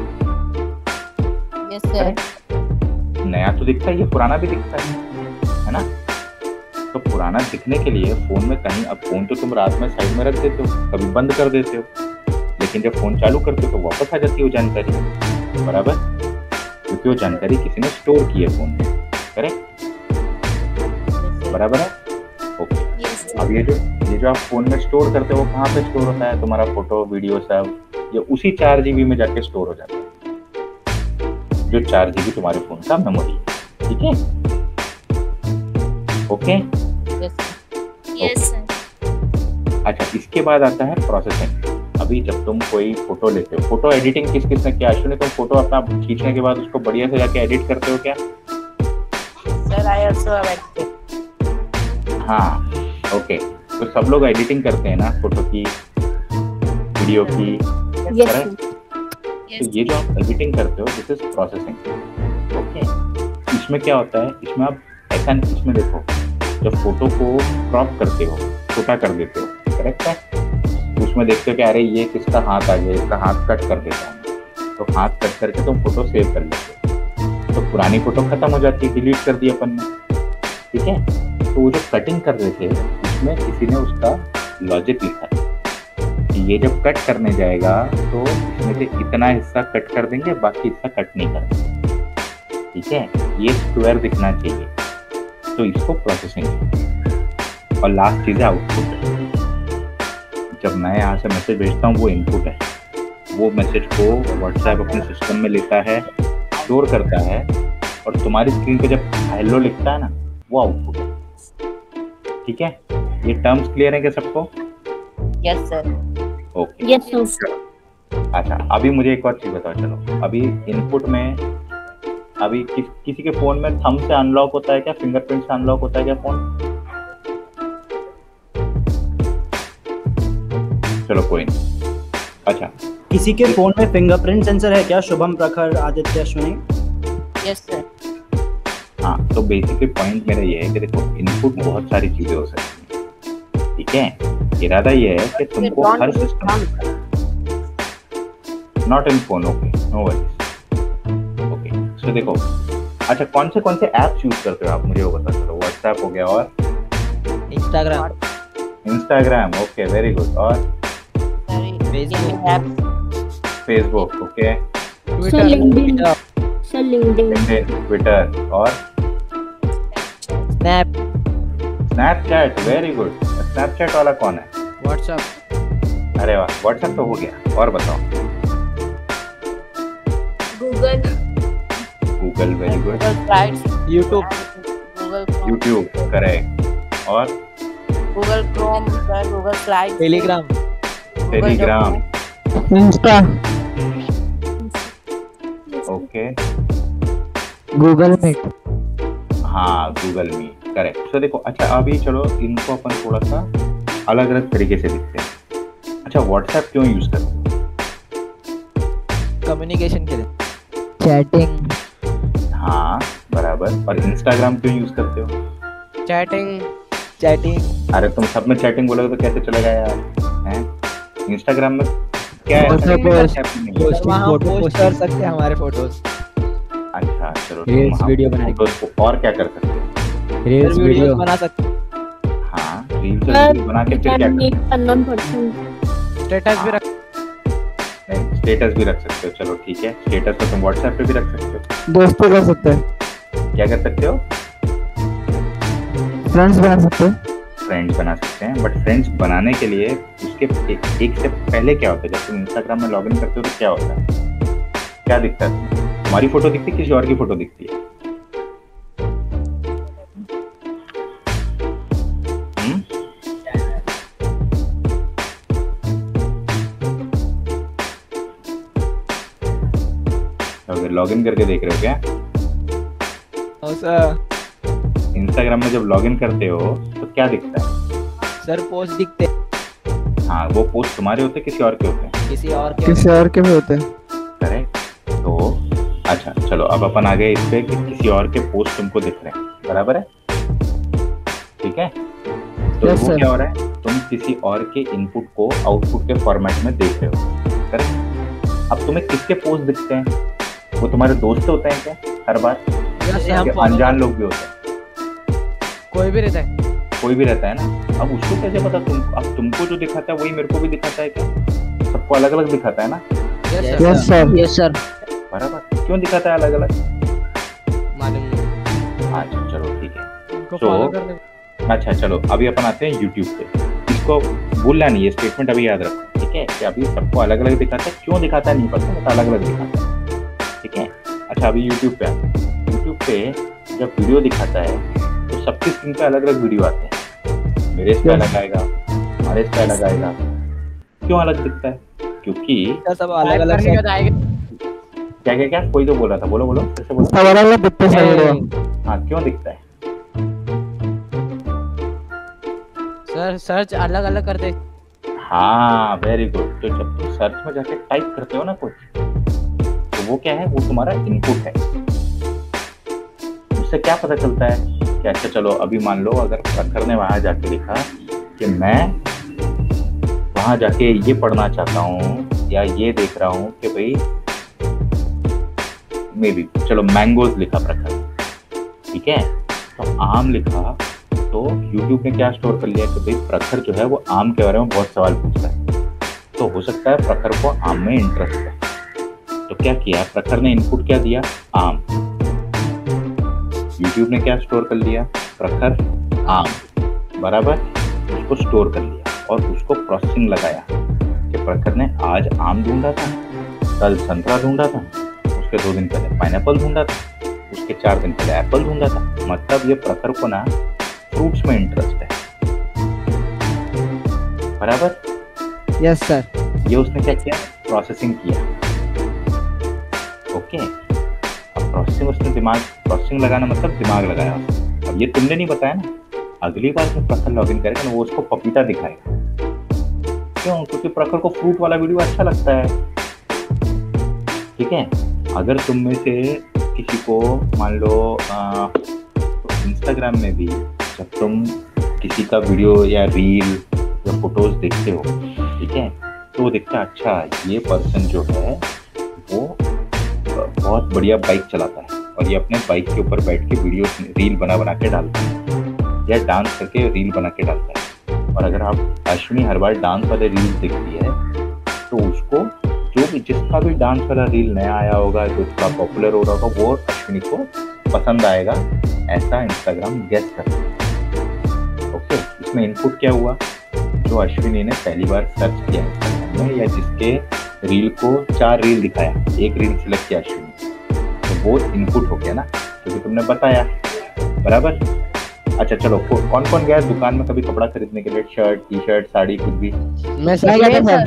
Yes, sir. नया तो दिखता है, ये पुराना भी दिखता है ना? तो पुराना दिखने के लिए फोन में कहीं, अब फोन तो तुम रात में साइड में रख देते हो, कभी बंद कर देते हो, लेकिन जब फोन चालू करते हो तो वापस आ जाती है वो जानकारी, बराबर? क्योंकि वो जानकारी किसी ने स्टोर की है फोन में, करेक्ट? बराबर है? ओके। Yes, sir. अब ये जो आप फोन में स्टोर करते हो वो कहाँ पे स्टोर होता है? तुम्हारा फोटो, वीडियो सब ये उसी 4 GB में जाके स्टोर हो जाता है, जो 4 GB तुम्हारे फोन का मेमोरी है, ठीक है? Okay? Yes, sir. Yes, sir. अच्छा, इसके बाद आता है प्रोसेसिंग। अभी जब तुम कोई फोटो लेते हो, फोटो एडिटिंग किस किस ने किया? अश्विनी, तुम फोटो अपना खींचने के बाद उसको बढ़िया से जाके एडिट करते हो क्या? Sir, I also have edited. हाँ, ओके। तो सब लोग एडिटिंग करते हैं ना फोटो की, वीडियो की, यस correct? सर। तो ये जो आप एडिटिंग करते हो, दिस इज प्रोसेसिंग, ओके? इसमें क्या होता है, इसमें आप ऐसा, इसमें देखो, जब फोटो को क्रॉप करते हो, छोटा कर देते हो, करेक्ट है? उसमें देखते हो कि अरे ये किसका हाथ आ गया, इसका हाथ कट कर देता हूँ, तो हाथ कट करके तुम फोटो सेव कर लेते हो, तो पुरानी फोटो खत्म हो जाती है, डिलीट कर दी अपन ने, ठीक है? तो वो जो कटिंग कर रहे थे उसमें किसी ने उसका लॉजिक लिखा है कि ये जब कट करने जाएगा तो इसमें से इतना हिस्सा कट कर देंगे, बाकी हिस्सा कट नहीं करेंगे, ठीक है? ये स्क्वायर दिखना चाहिए, तो इसको प्रोसेसिंग है। और लास्ट चीज़ है आउटपुट। जब मैं यहाँ से मैसेज भेजता हूँ वो इनपुट है, वो मैसेज को व्हाट्सएप अपने सिस्टम में लेता है, स्टोर करता है, और तुम्हारी स्क्रीन पे जब हेलो लिखता है ना, वो आउटपुट है, ठीक है? ये टर्म्स क्लियर है क्या सबको? Yes, sir. Okay. Yes sir. अच्छा, अभी मुझे एक और चीज़ बताओ, चलो अभी इनपुट में, अभी किसी के फ़ोन में थंब से अनलॉक होता है क्या? फिंगरप्रिंट से अनलॉक होता है क्या फ़ोन? चलो कोई नहीं। अच्छा, किसी के फोन में फिंगरप्रिंट सेंसर है क्या? शुभम, प्रखर, आदित्य, अश्विनी। Yes, sir. हाँ, तो बेसिकली पॉइंट मेरा ये है कि देखो इनपुट बहुत सारी चीजें हो सकती हैं, ठीक है। इरादा ये है कि तुमको हर system, not in phone, okay, no worries, okay. So देखो, अच्छा कौन से ऐप्स यूज करते हो आप, मुझे वो बता चलो। व्हाट्सएप हो गया, और इंस्टाग्राम, ओके, वेरी गुड। और Facebook, okay, sir LinkedIn, sir LinkedIn, Twitter, और स्नैपचैट, वेरी गुड। स्नैपचैट वाला कौन है? व्हाट्सएप। अरे वाह, व्हाट्सएप तो हो गया। और बताओ। Google, very good. Google Slides. YouTube. Google Chrome. YouTube, correct. और Google Chrome, sir. Google Slides. Telegram. Telegram, Insta. Okay, Google Meet. हाँ, गूगल मीट, करेक्ट। तो देखो, अच्छा अभी चलो इनको अपन थोड़ा सा अलग अलग तरीके से दिखते हैं। अच्छा, व्हाट्सएप क्यों यूज करते हो? कम्युनिकेशन के लिए। चैटिंग। हाँ, बराबर। और इंस्टाग्राम क्यों यूज करते हो? चैटिंग। अरे तुम सब में चैटिंग बोलोगे तो कैसे चलेगा यार, हैं? इंस्टाग्राम में क्या है? वहाँ फोटो पोस्ट कर सकते हैं हमारे फोटोज। अच्छा चलो, रील्स वीडियो बनाएंगे। फोटोज को और क्या कर सकते हो? रील्स वीडियो बना सकते हैं। हाँ, रील्स वीडियो बना के फिर क्या कर? अननोन पर्सन, स्टेटस भी रख। स्टेटस भी रख सकते हो, चलो ठीक है। स्टेटस तो तुम व्हाट्सएप पे भी रख सकते हो। दोस्तों कर सकते हैं। क्या कर सकते हो? फ्रेंड्स बना सकते हैं। फ्रेंड्स बना सकते हैं, बट फ्रेंड्स बनाने के लिए उसके एक से पहले क्या होता है? जब तुम इंस्टाग्राम में लॉगिन करते हो तो क्या होता है, क्या दिखता है? तुम्हारी फोटो दिखती है, किसी और की फोटो दिखती है? लॉगिन करके देख रहे हो क्या? सर इंस्टाग्राम में जब लॉगिन करते हो तो क्या दिखता है? सर पोस्ट दिखते हैं। हाँ, वो पोस्ट तुम्हारे होते हैं, किसी और के होते हैं? किसी और के भी होते हैं। करेक्ट। तो अच्छा चलो, अब अपन आ गए इस पे कि किसी और के पोस्ट तुमको दिख रहे हैं, बराबर है, ठीक है। तो Yes, वो sir. क्या हो रहा है, तुम किसी और के इनपुट को आउटपुट के फॉर्मेट में देख रहे हो, करेक्ट। अब तुम्हें किसके पोस्ट दिखते हैं? वो तुम्हारे दोस्त होते हैं क्या हर बार? या अनजान लोग भी होते हैं? कोई भी रहता है। कोई भी रहता है ना। अब उसको कैसे पता? अब तुमको जो दिखाता है वही मेरे को भी दिखाता है क्या? सबको अलग अलग दिखाता है ना? Yes sir. बराबर। क्यों दिखाता है अलग अलग? मालूम नहीं। अच्छा चलो ठीक है। उनको तो फॉलो करने। अच्छा चलो, अभी अपन आते हैं यूट्यूब पे। इसको भूलना नहीं, ये स्टेटमेंट अभी याद रखो, ठीक है। कि अभी सबको अलग अलग दिखाता है, क्यों दिखाता है नहीं पता, बट अलग अलग दिखाता है, ठीक है। अच्छा, अभी यूट्यूब पे आते हैं। यूट्यूब पे जब वीडियो दिखाता है तो सबकी स्क्रीन पे अलग अलग वीडियो आते हैं। मेरे इस पे अलग आएगा, हमारे इस पे अलग आएगा। क्यों अलग दिखता है? क्योंकि सब अलग अलग क्या क्या क्या कोई तो बोल रहा था, बोलो बोलो, कैसे बोलो? सब अलग अलग दिखते हैं। हाँ, क्यों दिखता है? सर सर्च अलग अलग करते। हाँ, वेरी गुड। तो जब तुम सर्च में जाके टाइप करते हो ना कुछ, तो वो क्या है, वो तुम्हारा इनपुट है। उससे क्या पता चलता है कि अच्छा चलो, अभी मान लो अगर प्रखर ने वहां जाके लिखा कि मैं वहां जाके ये पढ़ना चाहता हूँ या ये देख रहा हूँ कि भाई मे बी, चलो मैंगोज लिखा प्रखर, ठीक है। तो आम लिखा, तो YouTube ने क्या स्टोर कर लिया कि भाई प्रखर जो है वो आम के बारे में बहुत सवाल पूछता है, तो हो सकता है प्रखर को आम में इंटरेस्ट है। तो क्या किया प्रखर ने, इनपुट क्या दिया, आम। YouTube ने क्या स्टोर कर लिया, प्रखर आम, बराबर, उसको स्टोर कर लिया और उसको प्रोसेसिंग लगाया कि प्रखर ने आज आम ढूंढा था, कल संतरा ढूंढा था, उसके 2 दिन पहले पाइनएप्पल ढूंढा था, उसके 4 दिन पहले एप्पल ढूंढा था। मतलब ये प्रखर को ना फ्रूट्स में इंटरेस्ट है, बराबर। Yes sir. ये उसने क्या किया, प्रोसेसिंग किया, ओके। अब प्रोसेसिंग, उसने दिमाग, प्रोसेसिंग लगाना मतलब दिमाग लगाया। अब ये तुमने नहीं बताया ना, अगली बार जब प्रखर लॉगिन करेगा ना, वो उसको पपीता दिखाएगा, क्यों? क्योंकि प्रखर को फ्रूट वाला वीडियो अच्छा लगता है, ठीक है। अगर तुम में से किसी को मान लो इंस्टाग्राम में भी जब तुम किसी का वीडियो या रील या फोटोज देखते हो, ठीक है, तो वो देखता है अच्छा ये पर्सन जो है वो बहुत बढ़िया बाइक चलाता है और ये अपने बाइक के ऊपर बैठ के वीडियो रील बना के डालता है या डांस करके रील बना के डालता है। और अगर आप अश्विनी हर बार डांस वाले रील देखती है तो उसको जो भी जिसका भी डांस वाला रील नया आया होगा, जो थोड़ा पॉपुलर हो रहा होगा, वो अश्विनी को पसंद आएगा, ऐसा इंस्टाग्राम गेस करता है। ओके, इसमें इनपुट क्या हुआ? जो अश्विनी ने पहली बार सर्च किया इंस्टाग्राम में या जिसके रील को 4 रील दिखाया, एक रील सिलेक्ट किया अश्विनी, तो वो इनपुट हो गया ना, क्योंकि तुमने बताया, बराबर। अच्छा चलो, कौन कौन गया दुकान में कभी कपड़ा खरीदने के लिए? शर्ट, टी शर्ट, साड़ी, कुछ भी मैं सर गया था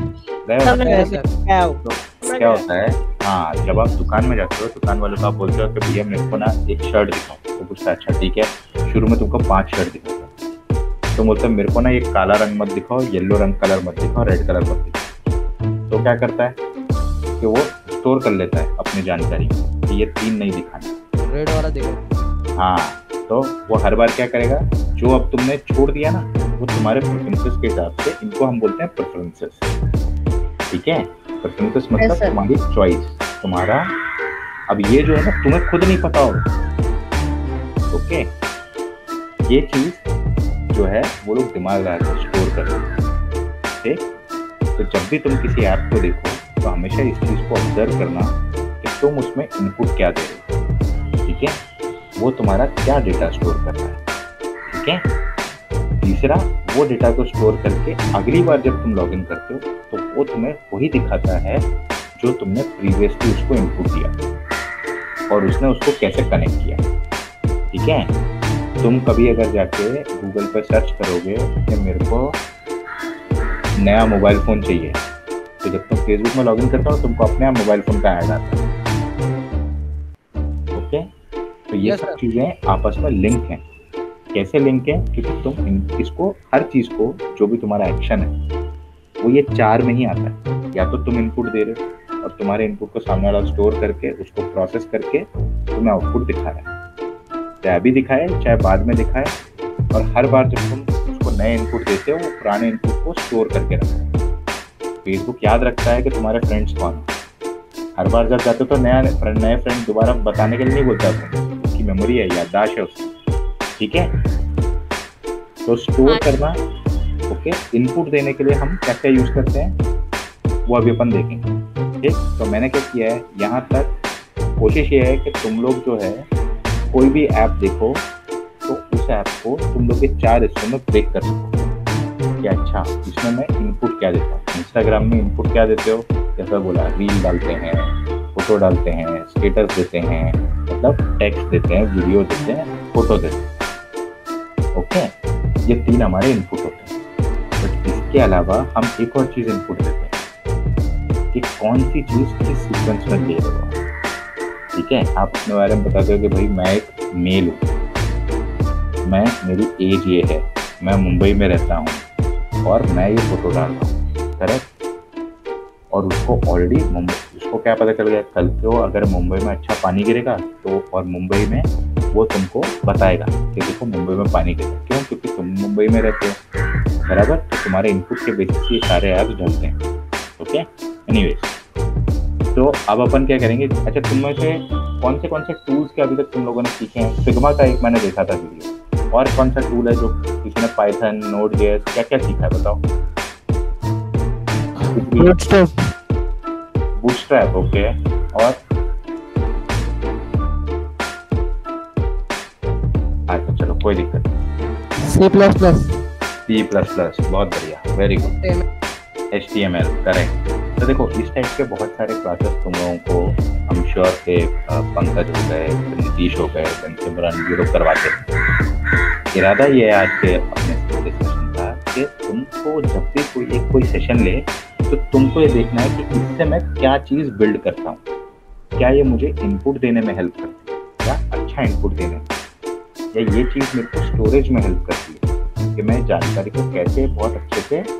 तो क्या होता है, हाँ, जब आप दुकान में जाते हो, दुकान वाले को आप बोलते हो कि भैया मेरे को ना एक शर्ट दिखाओ, तो पूछता है अच्छा ठीक है, शुरू में तुमको 5 शर्ट दिखाता, तो बोलते हैं मेरे को ना एक काला रंग मत दिखाओ, येलो रंग कलर मत दिखाओ, रेड कलर मत दिखाओ। तो क्या करता है कि वो स्टोर कर लेता है अपनी जानकारी कि ये 3 नहीं दिखाना, रेड वाला दिखा। हाँ, तो वो हर बार क्या करेगा, जो अब तुमने छोड़ दिया ना, वो तुम्हारे प्रेफरेंसेस के हिसाब से, इनको हम बोलते हैं प्रेफरेंसेस, ठीक है। प्रेफरेंसेस मतलब तुम्हारी चॉइस, तुम्हारा। अब ये जो है ना, तुम्हें खुद नहीं पता होगा, ओके। ये चीज जो है वो लोग दिमाग लगा कर स्टोर कर लेते हैं, ठीक। तो जब भी तुम किसी ऐप को देखो तो हमेशा इस चीज को ऑब्जर्व करना कि तुम उसमें इनपुट क्या दे रहे हो, ठीक है, वो तुम्हारा क्या डेटा स्टोर कर रहा है, ठीक है। तीसरा, वो डेटा को स्टोर करके अगली बार जब तुम लॉगिन करते हो तो वो तुम्हें वही दिखाता है जो तुमने प्रीवियसली उसको इनपुट दिया और उसने उसको कैसे कनेक्ट किया, ठीक है। तुम कभी अगर जाके गूगल पर सर्च करोगे कि मेरे को नया मोबाइल फ़ोन चाहिए, तो जब तुम फेसबुक में लॉगिन करते हो तुमको अपने आप मोबाइल फ़ोन का ऐड आता है, ओके। तो ये सब चीज़ें आपस में लिंक हैं। कैसे लिंक है? क्योंकि तुम इसको, हर चीज़ को, जो भी तुम्हारा एक्शन है वो ये 4 में ही आता है। या तो तुम इनपुट दे रहे हो और तुम्हारे इनपुट को सामने वाला स्टोर करके उसको प्रोसेस करके तुम्हें आउटपुट दिखा रहा है, चाहे अभी दिखाए चाहे बाद में दिखाए। और हर बार जब तुम उसको नए इनपुट देते हो वो पुराने इनपुट को स्टोर करके रखता है। फेसबुक याद रखता है कि तुम्हारे फ्रेंड्स कौन है। हर बार जब जाते हो तो नए फ्रेंड दोबारा बताने के लिए नहीं बोलता, उसकी मेमोरी है, याददाश्त है उसकी, ठीक है। तो स्टोर करना, ओके। इनपुट देने के लिए हम क्या क्या यूज करते हैं वो अभी अपन देखेंगे, ठीक। तो मैंने क्या किया है, यहाँ तक कोशिश ये है कि तुम लोग जो है कोई भी ऐप देखो तो उस ऐप को तुम लोग के 4 हिस्सों में ब्रेक कर सको कि अच्छा इसमें मैं इनपुट क्या देता हूँ। इंस्टाग्राम में इनपुट क्या देते हो, जैसा बोला, रील डालते हैं, फोटो डालते हैं, स्टेटस देते हैं, मतलब टेक्स्ट देते हैं, वीडियो देते हैं, फोटो देते हैं, ओके। ये 3 हमारे इनपुट होते हैं। बट इसके अलावा हम एक और चीज़ इनपुट देते हैं कि कौन सी चीज़ किस सीक्वेंस में ले रहे हो, ठीक है। आप अपने बारे में बताते हो कि भाई मैं एक मेल हूँ, मेरी एज ये है, मैं मुंबई में रहता हूँ और मैं ये फोटो डाल रहा हूँ, करेक्ट। और उसको ऑलरेडी उसको क्या पता चल गया, कल को अगर मुंबई में अच्छा पानी गिरेगा तो, और मुंबई में वो तुमको बताएगा कि देखो मुंबई में पानी गिरेगा, क्यों? क्योंकि तुम मुंबई में रहते हो, बराबर। तो तुम्हारे इनपुट के बेसिस ये सारे ऐप्स ढलते हैं, ओके। एनीवेज, तो अब अपन क्या करेंगे, अच्छा तुम में से कौन से टूल्स के अभी तक तुम लोगों ने सीखे हैं? फिग्मा का एक मैंने देखा था वीडियो, और कौन सा टूल है जो किसी ने, पाइथन, नोड.जेएस, क्या क्या सीखा है बताओ? Bootstrap, okay. और अच्छा चलो कोई दिक्कत नहीं। C++, बहुत बढ़िया, वेरी गुड। HTML, correct. तो देखो इस टाइप के बहुत सारे क्लासेस तुम लोगों को, हम श्योर के पंकज हो गए, नीतीश हो गए, सिमरन, ये लोग करवाते हैं। इरादा ये है आज के अपने डिस्कशन का कि तुमको जब भी कोई सेशन ले तो तुमको ये देखना है कि इससे मैं क्या चीज़ बिल्ड करता हूँ, क्या ये मुझे इनपुट देने में हेल्प करती है, क्या अच्छा इनपुट देने में, या ये चीज़ मेरे को स्टोरेज में हेल्प करती है कि मैं जानकारी को कैसे बहुत अच्छे से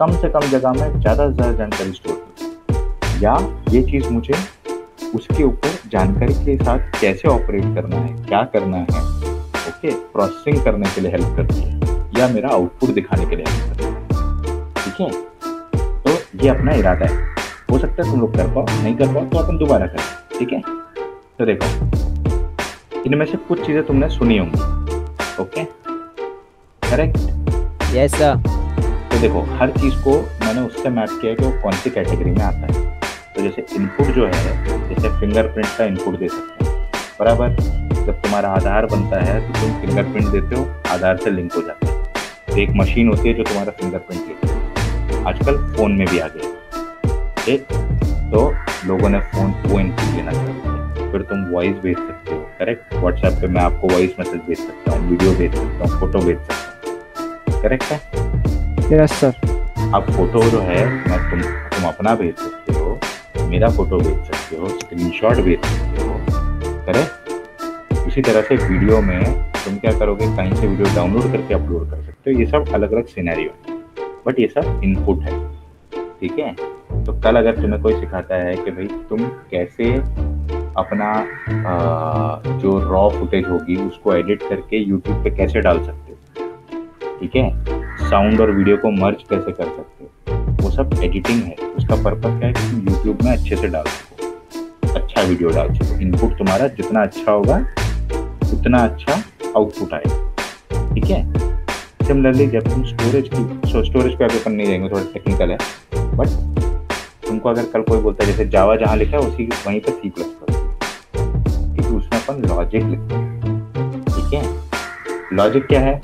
कम से कम जगह में ज़्यादा से ज़्यादा जानकारी स्टोर करूँ, या ये चीज़ मुझे उसके ऊपर जानकारी के साथ कैसे ऑपरेट करना है, क्या करना है, ओके, प्रोसेसिंग करने के लिए हेल्प करती है, या मेरा आउटपुट दिखाने के लिए हेल्प करती है। ठीक है, तो ये अपना इरादा है। हो सकता है तुम लोग कर पाओ, नहीं कर पाओ तो अपन दोबारा करें। ठीक है, तो देखो इनमें से कुछ चीज़ें तुमने सुनी होंगी, ओके, करेक्ट? Yes sir. तो देखो हर चीज़ को मैंने उससे मैप किया है कि वो कौन सी कैटेगरी में आता है। तो जैसे इनपुट जो है, जैसे फिंगरप्रिंट का इनपुट दे सकते हैं, बराबर। जब तुम्हारा आधार बनता है तो तुम फिंगरप्रिंट देते हो, आधार से लिंक हो जाता है। तो एक मशीन होती है जो तुम्हारा फिंगरप्रिंट लेती है, आजकल फ़ोन में भी आ गया। ठीक, तो लोगों ने फ़ोन वो इनपुट लेना चाहिए। फिर तुम वॉइस भेज सकते हो, करेक्ट? व्हाट्सएप पे मैं आपको वॉइस मैसेज भेज सकता हूँ, वीडियो भेज सकता हूँ, फोटो भेज सकता हूँ, करेक्ट है? Yes sir. अब फोटो जो है मैं तुम अपना भेज सकते हो, मेरा फोटो भेज सकते हो, स्क्रीनशॉट भेज सकते हो, करेक्ट? उसी तरह से वीडियो में तुम क्या करोगे, कहीं से वीडियो डाउनलोड करके अपलोड कर सकते हो। ये सब अलग अलग सिनेरियो है, बट ये सब इनपुट है। ठीक है, तो कल अगर तुम्हें कोई सिखाता है कि भाई तुम कैसे अपना जो रॉ फुटेज होगी उसको एडिट करके यूट्यूब पे कैसे डाल सकते हो, ठीक है, साउंड और वीडियो को मर्ज कैसे कर सकते हो, वो सब एडिटिंग है। उसका पर्पस क्या है कि तुम यूट्यूब में अच्छे से डाल सको, अच्छा वीडियो डाल सको। इनपुट तुम्हारा जितना अच्छा होगा उतना अच्छा आउटपुट आएगा। ठीक है, सिमिलरली जब तुम स्टोरेज पे अभी अपन नहीं जाएंगे, थोड़ा टेक्निकल है, बट तुमको अगर कल कोई बोलता है जैसे जावा जहाँ लिखा है उसी वहीं पर C++, क्योंकि उसमें अपन लॉजिक लिखते हैं। ठीक है, लॉजिक क्या है?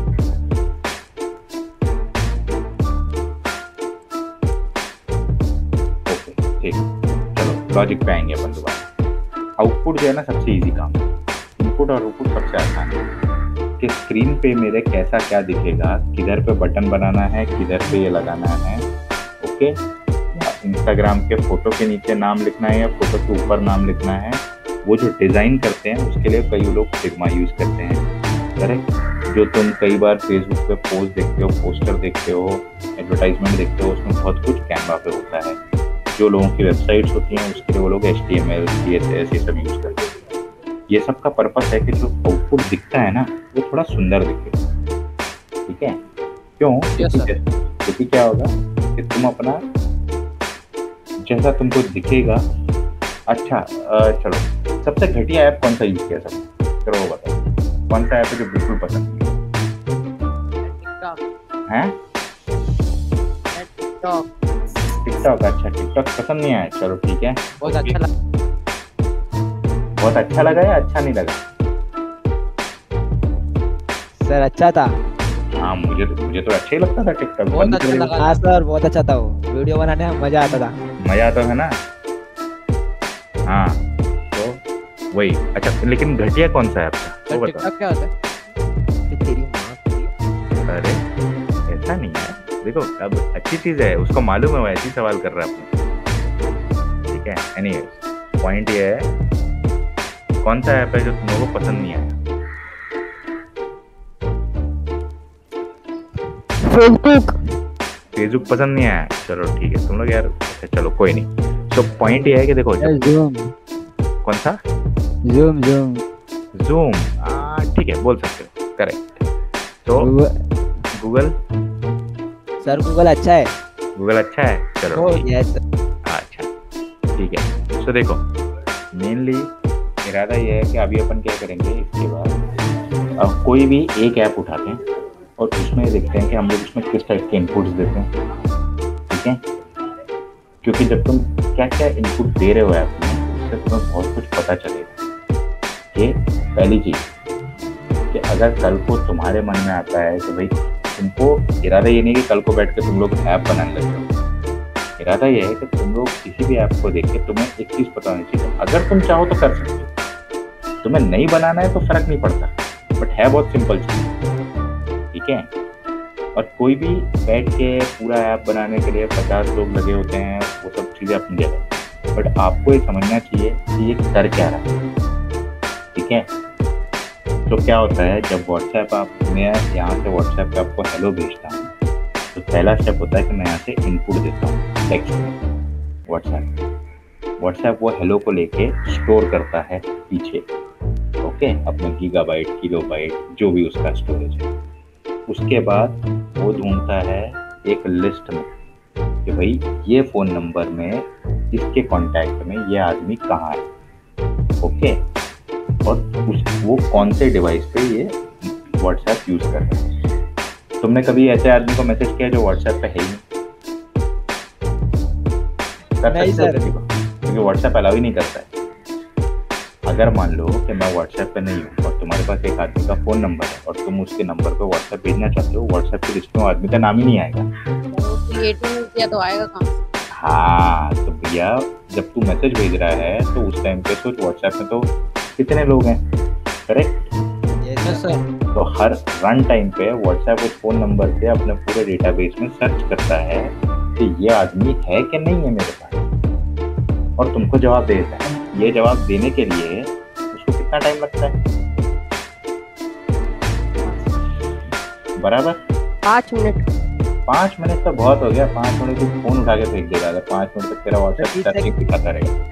ठीक, चलो लॉजिक पे आएंगे अपन दोबारा। आउटपुट जो है ना सबसे इजी काम है, इनपुट और आउटपुट सबसे आसान है। कि स्क्रीन पे मेरे कैसा क्या दिखेगा, किधर पे बटन बनाना है, किधर पे ये लगाना है, ओके, या इंस्टाग्राम के फोटो के नीचे नाम लिखना है या फोटो के ऊपर नाम लिखना है। वो जो डिज़ाइन करते हैं उसके लिए कई लोग फिग्मा यूज़ करते हैं, करेक्ट? जो तुम कई बार फेसबुक पे पोस्ट देखते हो, पोस्टर देखते हो, एडवर्टाइजमेंट देखते हो, उसमें बहुत कुछ कैनवा पे होता है। जो लोगों की वेबसाइट्स होती हैं उसके लिए वो लोग HTML, CSS ये सब यूज़ करते हैं। ये सब का पर्पस है कि जो आउटपुट दिखता है ना वो थोड़ा सुंदर दिखे। ठीक है, क्यों? क्योंकि क्या होगा कि तुम अपना जैसा तुमको दिखेगा। अच्छा चलो, सबसे घटिया ऐप कौन सा यूज़ किया सब? चलो वो बताओ, कौन सा ऐप है जो बिल्कुल पसंद नहीं है? टिकटॉक। अच्छा, टिकटॉक पसंद नहीं आया, चलो ठीक है। बहुत अच्छा लगा। बहुत अच्छा लगा या अच्छा नहीं लगा? सर अच्छा था। हाँ, मुझे तो अच्छा ही लगता था टिकटॉक। बहुत अच्छा लगा। हाँ सर, बहुत अच्छा था। वो वीडियो बनाने में मजा आता था। मजा आता है ना? हाँ, तो वही। अच्छा, लेकिन घटिया कौन सा है आपका? वो बताओ। क्या होता है? तेरी माँ। अरे ऐसा नहीं है, देखो अब अच्छी चीज़ है, उसको मालूम है, वो ऐसी सवाल कर रहा है आपने। ठीक है, एनीवेज पॉइंट ये है, कौन सा ऐप है जो तुम लोगों को पसंद नहीं आया? फेसबुक पसंद नहीं आया, चलो ठीक है, तुम लोग यार, अच्छा चलो कोई नहीं। तो पॉइंट ये है कि देखो ज़ूम। कौन सा? ज़ूम। ठीक है, बोल सकते हो, करेक्ट। तो गूगल। सर गूगल अच्छा है। गूगल अच्छा है, चलो यस। अच्छा ठीक है। तो देखो मेनली इरादा ये है कि अभी अपन क्या करेंगे, इसके बाद कोई भी एक ऐप उठाते हैं और उसमें देखते हैं कि हम लोग उसमें किस टाइप के इनपुट्स देते हैं। ठीक है, क्योंकि जब तुम क्या क्या इनपुट दे रहे हो ऐप में, उससे तुम्हें बहुत कुछ पता चलेगा। कि पहली चीज़ कि अगर कल को तुम्हारे मन में आता है कि भाई तुमको, इरादा ये नहीं कि कल को बैठ के तुम लोग ऐप बनाने लग जाओ। इरादा ये है कि तुम लोग किसी भी ऐप को देख के तुम्हें एक चीज़ पता होनी चाहिए, अगर तुम चाहो तो कर सकते हो, तुम्हें नहीं बनाना है तो फर्क नहीं पड़ता, बट है बहुत सिंपल चीज़। ठीक है, और कोई भी बैठ के पूरा ऐप बनाने के लिए 50 लोग लगे होते हैं, वो सब चीज़ें अपनी जगह, बट आपको ये समझना चाहिए कि ये कर क्या रहा है। ठीक है, तो क्या होता है जब व्हाट्सएप आप, मैं यहाँ से व्हाट्सएप पे आपको हेलो भेजता हूँ, तो पहला स्टेप होता है कि मैं यहाँ से इनपुट देता हूँ टेक्स्ट में व्हाट्सएप वो हेलो को लेके स्टोर करता है पीछे, ओके, अपने गीगाबाइट किलोबाइट जो भी उसका स्टोरेज है। उसके बाद वो ढूंढता है एक लिस्ट में कि भाई ये फ़ोन नंबर में इसके कॉन्टैक्ट में ये आदमी कहाँ है, ओके, और वो कौन से डिवाइस पे ये व्हाट्सएप यूज़ कर रहा है। तुमने कभी ऐसे आदमी को मैसेज किया जो व्हाट्सएप पे है ही नहीं सर, क्योंकि व्हाट्सएप अलाउ ही नहीं करता है। अगर मान लो कि मैं व्हाट्सएप पे नहीं हूँ और तुम्हारे पास एक आदमी का फ़ोन नंबर है और तुम उसके नंबर पे व्हाट्सएप भेजना चाहते हो, व्हाट्सएप की लिस्ट में आदमी का नाम ही नहीं आएगा। तो आएगा कहाँ? हाँ, तो भैया जब तू मैसेज भेज रहा है तो उस टाइम पे सोच व्हाट्सएप में तो कितने लोग हैं, करेक्ट? Yes sir. तो हर रन टाइम पे व्हाट्सएप उस फ़ोन नंबर से अपने पूरे डेटाबेस में सर्च करता है कि ये आदमी है कि नहीं है मेरे पास, और तुमको जवाब देता है। ये जवाब देने के लिए उसको कितना टाइम लगता है? बराबर 5 मिनट। 5 मिनट तो बहुत हो गया। 5 मिनट तो फोन उठा के फेंक देगा। 5 मिनट तक तेरा व्हाट्सएप सर्चिंग दिखाता रहेगा।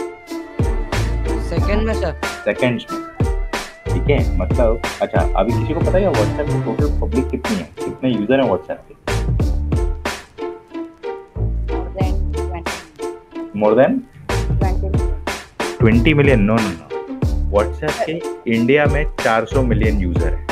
सेकंड में सर? सेकंड्स में, ठीक है। मतलब अच्छा, अभी किसी को पता है व्हाट्सएप की टोटल पब्लिक कितनी है, कितने यूजर है व्हाट्सएप के? More than 20 million. No no no, WhatsApp के इंडिया में 400 मिलियन यूजर है।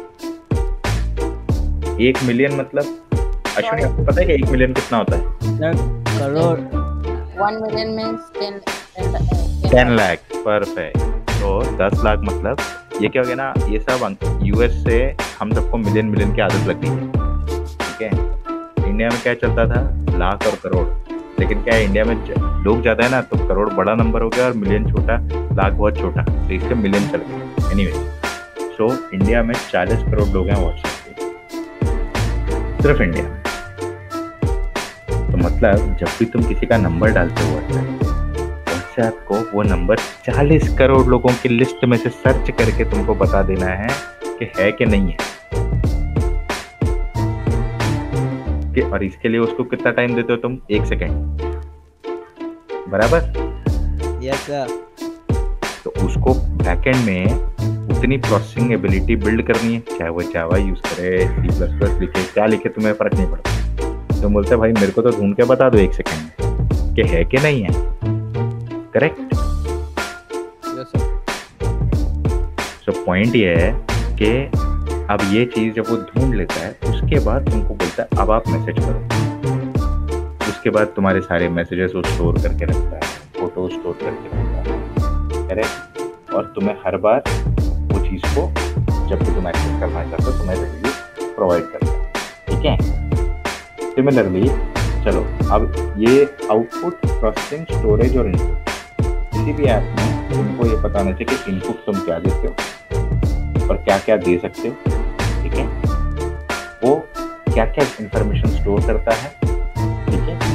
1 मिलियन मतलब अश्विनी आपको पता है कि 1 मिलियन कितना होता है? Crore. 1 million means 10 lakh. Perfect. तो 10 लाख मतलब ये क्या हो गया ना, ये सब यूएस से हम सबको मिलियन की आदत लग गई है, ठीक है। इंडिया में क्या चलता था, लाख और करोड़, लेकिन क्या है इंडिया में लोग ज़्यादा है ना, तो करोड़ बड़ा नंबर हो गया और मिलियन छोटा, लाख बहुत छोटा, तो इसके मिलियन चल गए। एनीवे, सो इंडिया में 40 करोड़ लोग हैं व्हाट्सएप पे, सिर्फ इंडिया में। तो मतलब जब भी तुम किसी का नंबर डालते हो व्हाट्सएप को, वो नंबर 40 करोड़ लोगों की लिस्ट में से सर्च करके तुमको बता देना है कि है कि नहीं है। और इसके लिए उसको कितना टाइम देते हो तुम? 1 सेकेंड, बराबर? Yes sir. तो उसको बैकएंड में उतनी प्रोसेसिंग एबिलिटी बिल्ड करनी है, चाहे वो जावा यूज करे, C++ लिखे, क्या लिखे, तुम्हें फर्क नहीं पड़ता। तो बोलते भाई मेरे को तो ढूंढ के बता दो 1 सेकेंड में कि है कि नहीं है, correct? Yes sir. So point ये है कि अब ये चीज़ जब वो ढूंढ लेता है, उसके बाद तुमको बोलता है अब आप मैसेज करो। उसके बाद तुम्हारे सारे मैसेजेस वो स्टोर करके रखता है, फोटो स्टोर करके रखता है, करेक्ट? और तुम्हें हर बार वो चीज़ को जब भी तुम एक्सेस करना चाहते हो तुम्हें रिव्यू प्रोवाइड करता है, ठीक है। सिमिलरली चलो अब ये आउटपुट, प्रोसेसिंग, स्टोरेज और इनपुट, किसी भी ऐप में तुमको ये पता होना चाहिए कि इनपुट तुम क्या देते हो और क्या क्या दे सकते हो, ठीक है। वो क्या क्या इंफॉर्मेशन स्टोर करता है, ठीक है।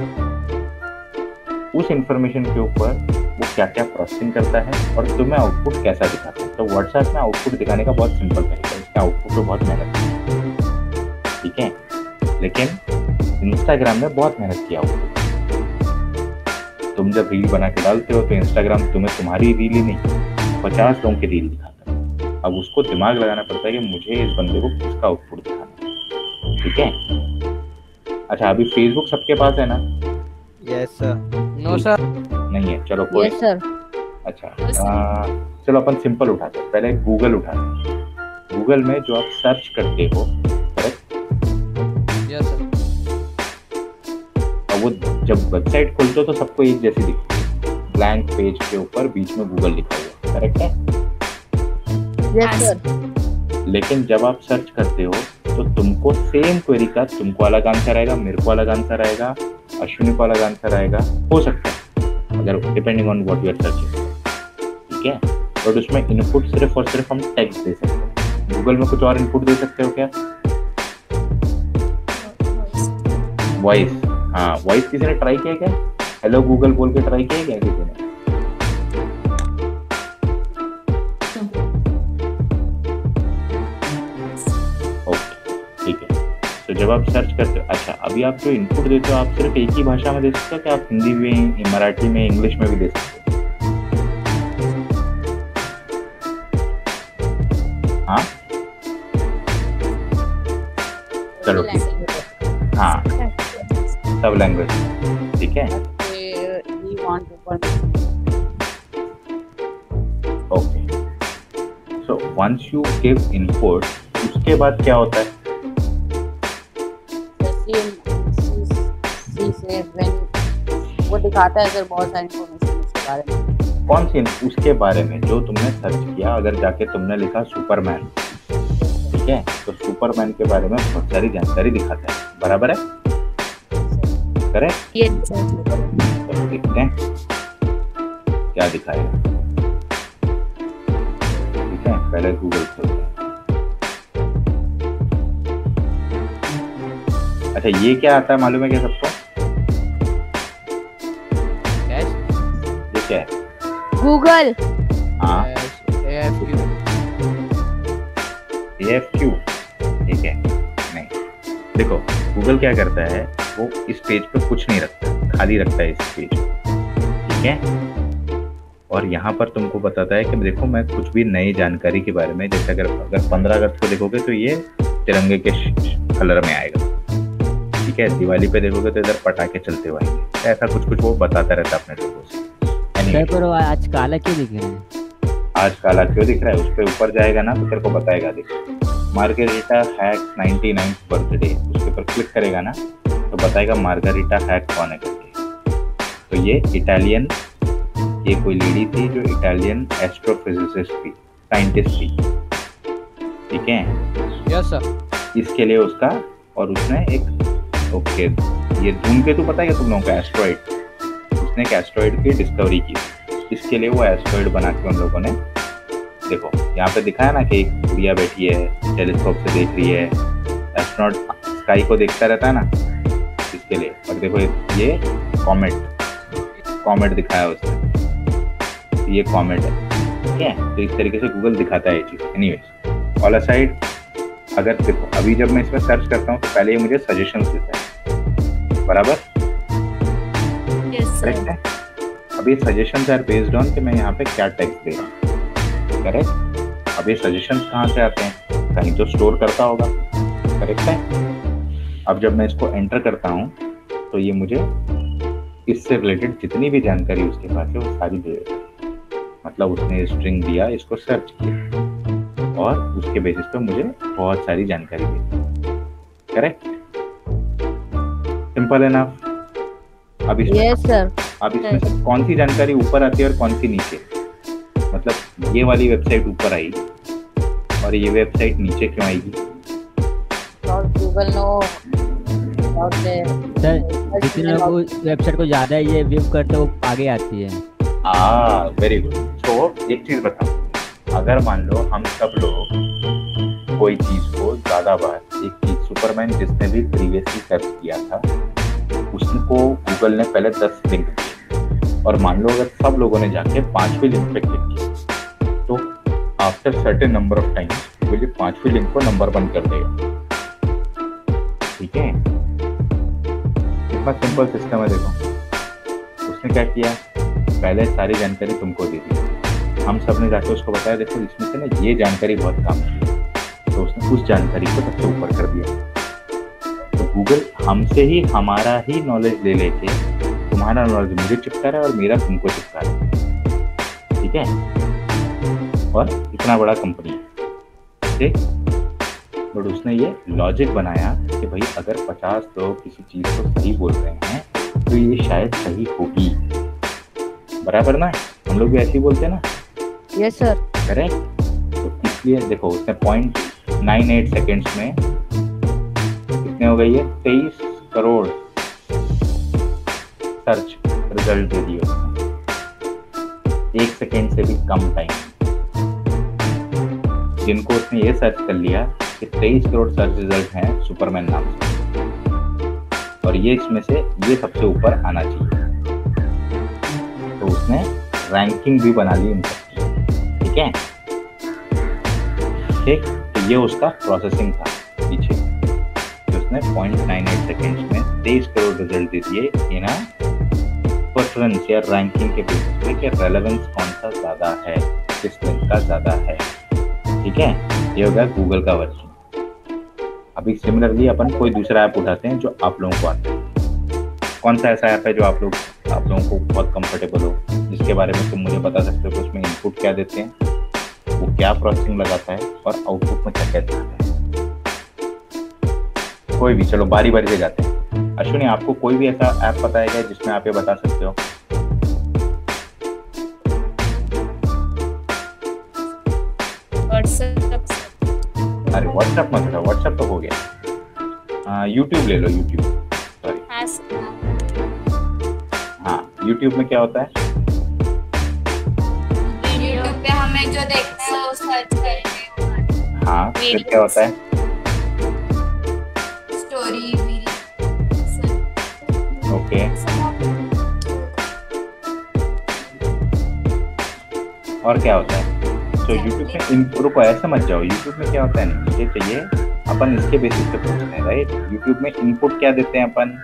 उस इंफॉर्मेशन के ऊपर वो क्या क्या प्रोसेसिंग करता है और तुम्हें आउटपुट कैसा दिखाता है। तो व्हाट्सएप में आउटपुट दिखाने का बहुत सिंपल तरीका है, इसके आउटपुट में बहुत मेहनत है, ठीक है। लेकिन इंस्टाग्राम में बहुत मेहनत किया आउटपुट। तुम जब रील बना के डालते हो तो इंस्टाग्राम तुम्हें तुम्हारी रील ही नहीं 50 लोगों की रील दिखाता है। अब उसको दिमाग लगाना पड़ता है कि मुझे इस बंदे को किसका आउटपुट दिखाना है, ठीक है। अच्छा, अभी फेसबुक सबके पास है ना? Yes sir. No sir. नहीं है, चलो कोई। Yes sir. अच्छा, चलो अपन सिंपल उठाते हैं, पहले गूगल उठाते हैं। गूगल में जो आप सर्च करते हो, करेक्ट? Yes sir. और वो जब वेबसाइट खोलते हो तो सबको एक जैसी दिखती है, ब्लैंक पेज के ऊपर बीच में गूगल लिखा हुआ, करेक्ट है? Yes sir. लेकिन जब आप सर्च करते हो तो तुमको सेम क्वेरी का तुमको अलग आंसर आएगा, मेरे को अलग आंसर आएगा, अश्विनी को अलग आंसर आएगा, हो सकता है, अगर depending on what you are searching, ठीक है। और उसमें इनपुट सिर्फ और सिर्फ हम टेक्स्ट दे सकते हैं। गूगल में कुछ और इनपुट दे सकते हो क्या? वॉइस। हाँ, वॉइस किसी ने ट्राई किया क्या? हेलो गूगल बोल के ट्राई किया क्या किसी ने? जब आप सर्च करते हो, अच्छा अभी आप जो इनपुट देते हो आप सिर्फ एक ही भाषा में दे सकते हो कि आप हिंदी में, मराठी में, इंग्लिश में भी दे सकते हो? हाँ चलो ठीक, हाँ सब लैंग्वेज, ठीक है he want to work. Okay. So once you give input, उसके बाद क्या होता है? She says when वो दिखाता है सर बहुत सारी इन्फॉर्मेशन उसके बारे में। कौन सी? उसके बारे में जो तुमने सर्च किया, अगर जाके तुमने लिखा सुपरमैन, ठीक है, तो सुपरमैन के बारे में बहुत सारी जानकारी दिखाता है, बराबर है? करेक्ट? Yes, sir. चलो देखते हैं क्या दिखाएगा। ठीक है, पहले गूगल खोलते हैं। अच्छा ये क्या आता है मालूम है क्या सबको? ये क्या है? गूगल। हाँ AFQ। AFQ, ठीक है। नहीं, देखो गूगल क्या करता है, वो इस पेज पे कुछ नहीं रखता, खाली रखता है इस पेज पे, ठीक है। और यहाँ पर तुमको बताता है कि देखो मैं कुछ भी नई जानकारी के बारे में, जैसे अगर 15 अगस्त को देखोगे तो ये तिरंगे के कलर में आएगा, ठीक है। दिवाली पे देखोगे तो इधर पटाखे चलते हुए आएंगे, ऐसा कुछ कुछ वो बताता रहता है अपने लोगों से। पर वो आज काला क्यों दिख रहा है? आज काला क्यों दिख रहा है? उस पर ऊपर जाएगा ना तो तेरे को बताएगा। देख, मार्गरीटा हैक 99th बर्थडे, उसके ऊपर क्लिक करेगा ना तो बताएगा मार्गरीटा हैक कौन है करके। तो ये इटालियन, ये कोई लेडी थी जो इटालियन एस्ट्रोफिजिसिस्ट थी, साइंटिस्ट थी, ठीक है। Yes sir. इसके लिए उसका, और उसने एक, ओके ये धूमकेतु पता है क्या तुम लोगों का? एस्ट्रॉइड, उसने एक एस्ट्रॉइड की डिस्कवरी की, इसके लिए वो एस्ट्रॉइड बना के उन लोगों ने, देखो यहाँ पे दिखाया ना कि एक गुड़िया बैठी है टेलीस्कोप से देख रही है, एस्ट्रोनॉट स्काई को देखता रहता है ना, इसके लिए। और देखो ये कॉमेट दिखाया उसने, ये कॉमेट है, ठीक है। तो इस तरीके से गूगल दिखाता है ये चीज़। एनीवेज, ऑल असाइड, अगर देखो अभी जब मैं इसमें सर्च करता हूँ तो पहले ये मुझे सजेशंस देता है, बराबर? करेक्ट है। अब ये सजेशंस आर बेस्ड ऑन कि मैं यहाँ पे क्या टेक्स्ट दे रहा हूँ, करेक्ट। अब ये सजेशंस कहाँ से आते हैं? कहीं तो स्टोर करता होगा, करेक्ट है। अब जब मैं इसको एंटर करता हूँ तो ये मुझे इससे रिलेटेड जितनी भी जानकारी उसके पास है वो सारी दे देता है। मतलब उसने स्ट्रिंग दिया, इसको सर्च किया और उसके बेसिस पे मुझे बहुत सारी जानकारी दी, करेक्ट। Simple enough. अब इसमें अब इसमें से कौन सी जानकारी ऊपर आती है और कौन सी नीचे? मतलब ये वाली वेबसाइट ऊपर आई और ये वेबसाइट नीचे क्यों आएगी? गूगल नो सर, जितने लोग उस वेबसाइट को ज्यादा ये व्यू करते हैं वो आगे आती है। Very good. तो एक चीज बताओ, अगर मान लो हम सब लोग कोई चीज को ज्यादा बार, एक चीज सुपरमैन जिसने भी प्रीवियसली सर्च किया था उसको गूगल ने पहले 10 लिंक दिए, और मान लो अगर सब लोगों ने जाके 5वीं लिंक पे क्लिक किया तो after certain number of times Google 5वीं लिंक को नंबर 1 कर देगा, ठीक है। कितना सिंपल सिस्टम है देखो। उसने क्या किया, पहले सारी जानकारी तुमको दे दी, हम सब ने जाके उसको बताया देखो इसमें से ना ये जानकारी बहुत काम की, तो उसने उस जानकारी को सबसे ऊपर कर दिया। तो गूगल हमसे ही हमारा ही नॉलेज ले लेके तुम्हारा नॉलेज मुझे चिपका रहा है और मेरा तुमको चिपका रहा है, ठीक है। और इतना बड़ा कंपनी है, ठीक। बट उसने ये लॉजिक बनाया कि भाई अगर 50 लोग किसी चीज को सही बोल रहे हैं तो ये शायद सही होगी, बराबर ना? हम लोग भी ऐसे ही बोलते हैं ना। Yes sir. करेक्ट। तो इसलिए देखो उसने 0.98 सेकेंड्स में कितने हो गई है, 23 करोड़ सर्च रिजल्ट दे दिए उसने, 1 सेकेंड से भी कम टाइम। जिनको उसने ये सर्च कर लिया कि 23 करोड़ सर्च रिजल्ट हैं सुपरमैन नाम से, और ये इसमें से ये सबसे ऊपर आना चाहिए, तो उसने रैंकिंग भी बना ली इन सबकी, ठीक है। ठीक, तो ये उसका प्रोसेसिंग था पीछे, तो उसने उसने 0.98 सेकेंड्स में 23 करोड़ रिजल्ट दे दिए इन प्रेफरेंस या रैंकिंग के बेसिस पे कि रेलेवेंस कौन सा ज़्यादा है, किस लिंक का ज़्यादा है। ठीक है, ये हो गया गूगल का वर्जन। अभी सिमिलरली अपन कोई दूसरा ऐप उठाते हैं जो आप लोगों को आता है। कौन सा ऐसा ऐप है जो आप लोगों को बहुत कंफर्टेबल हो, जिसके बारे में तुम मुझे बता सकते हो कि उसमें इनपुट क्या देते हैं, वो क्या प्रोसेसिंग लगाता है और आउटपुट में क्या क्या दिखाता है। कोई भी, चलो बारी बारी से जाते हैं। अश्विनी, आपको कोई भी ऐसा ऐप पता है क्या जिसमें आप ये बता सकते हो? अरे व्हाट्सएप मत था, व्हाट्सएप तो हो गया। यूट्यूब ले लो, यूट्यूब। सॉरी, हाँ, यूट्यूब में क्या होता है? यूट्यूब पे हमें जो देखना है वो सर्च करेंगे। हाँ, फिर क्या होता है? स्टोरी, ओके, और क्या होता है? तो यूट्यूब में इनपुट को ऐसे मत जाओ, यूट्यूब में क्या होता है, नहीं मुझे चाहिए, अपन इसके बेसिस पे पूछते हैं, राइट? यूट्यूब में इनपुट क्या देते हैं अपन?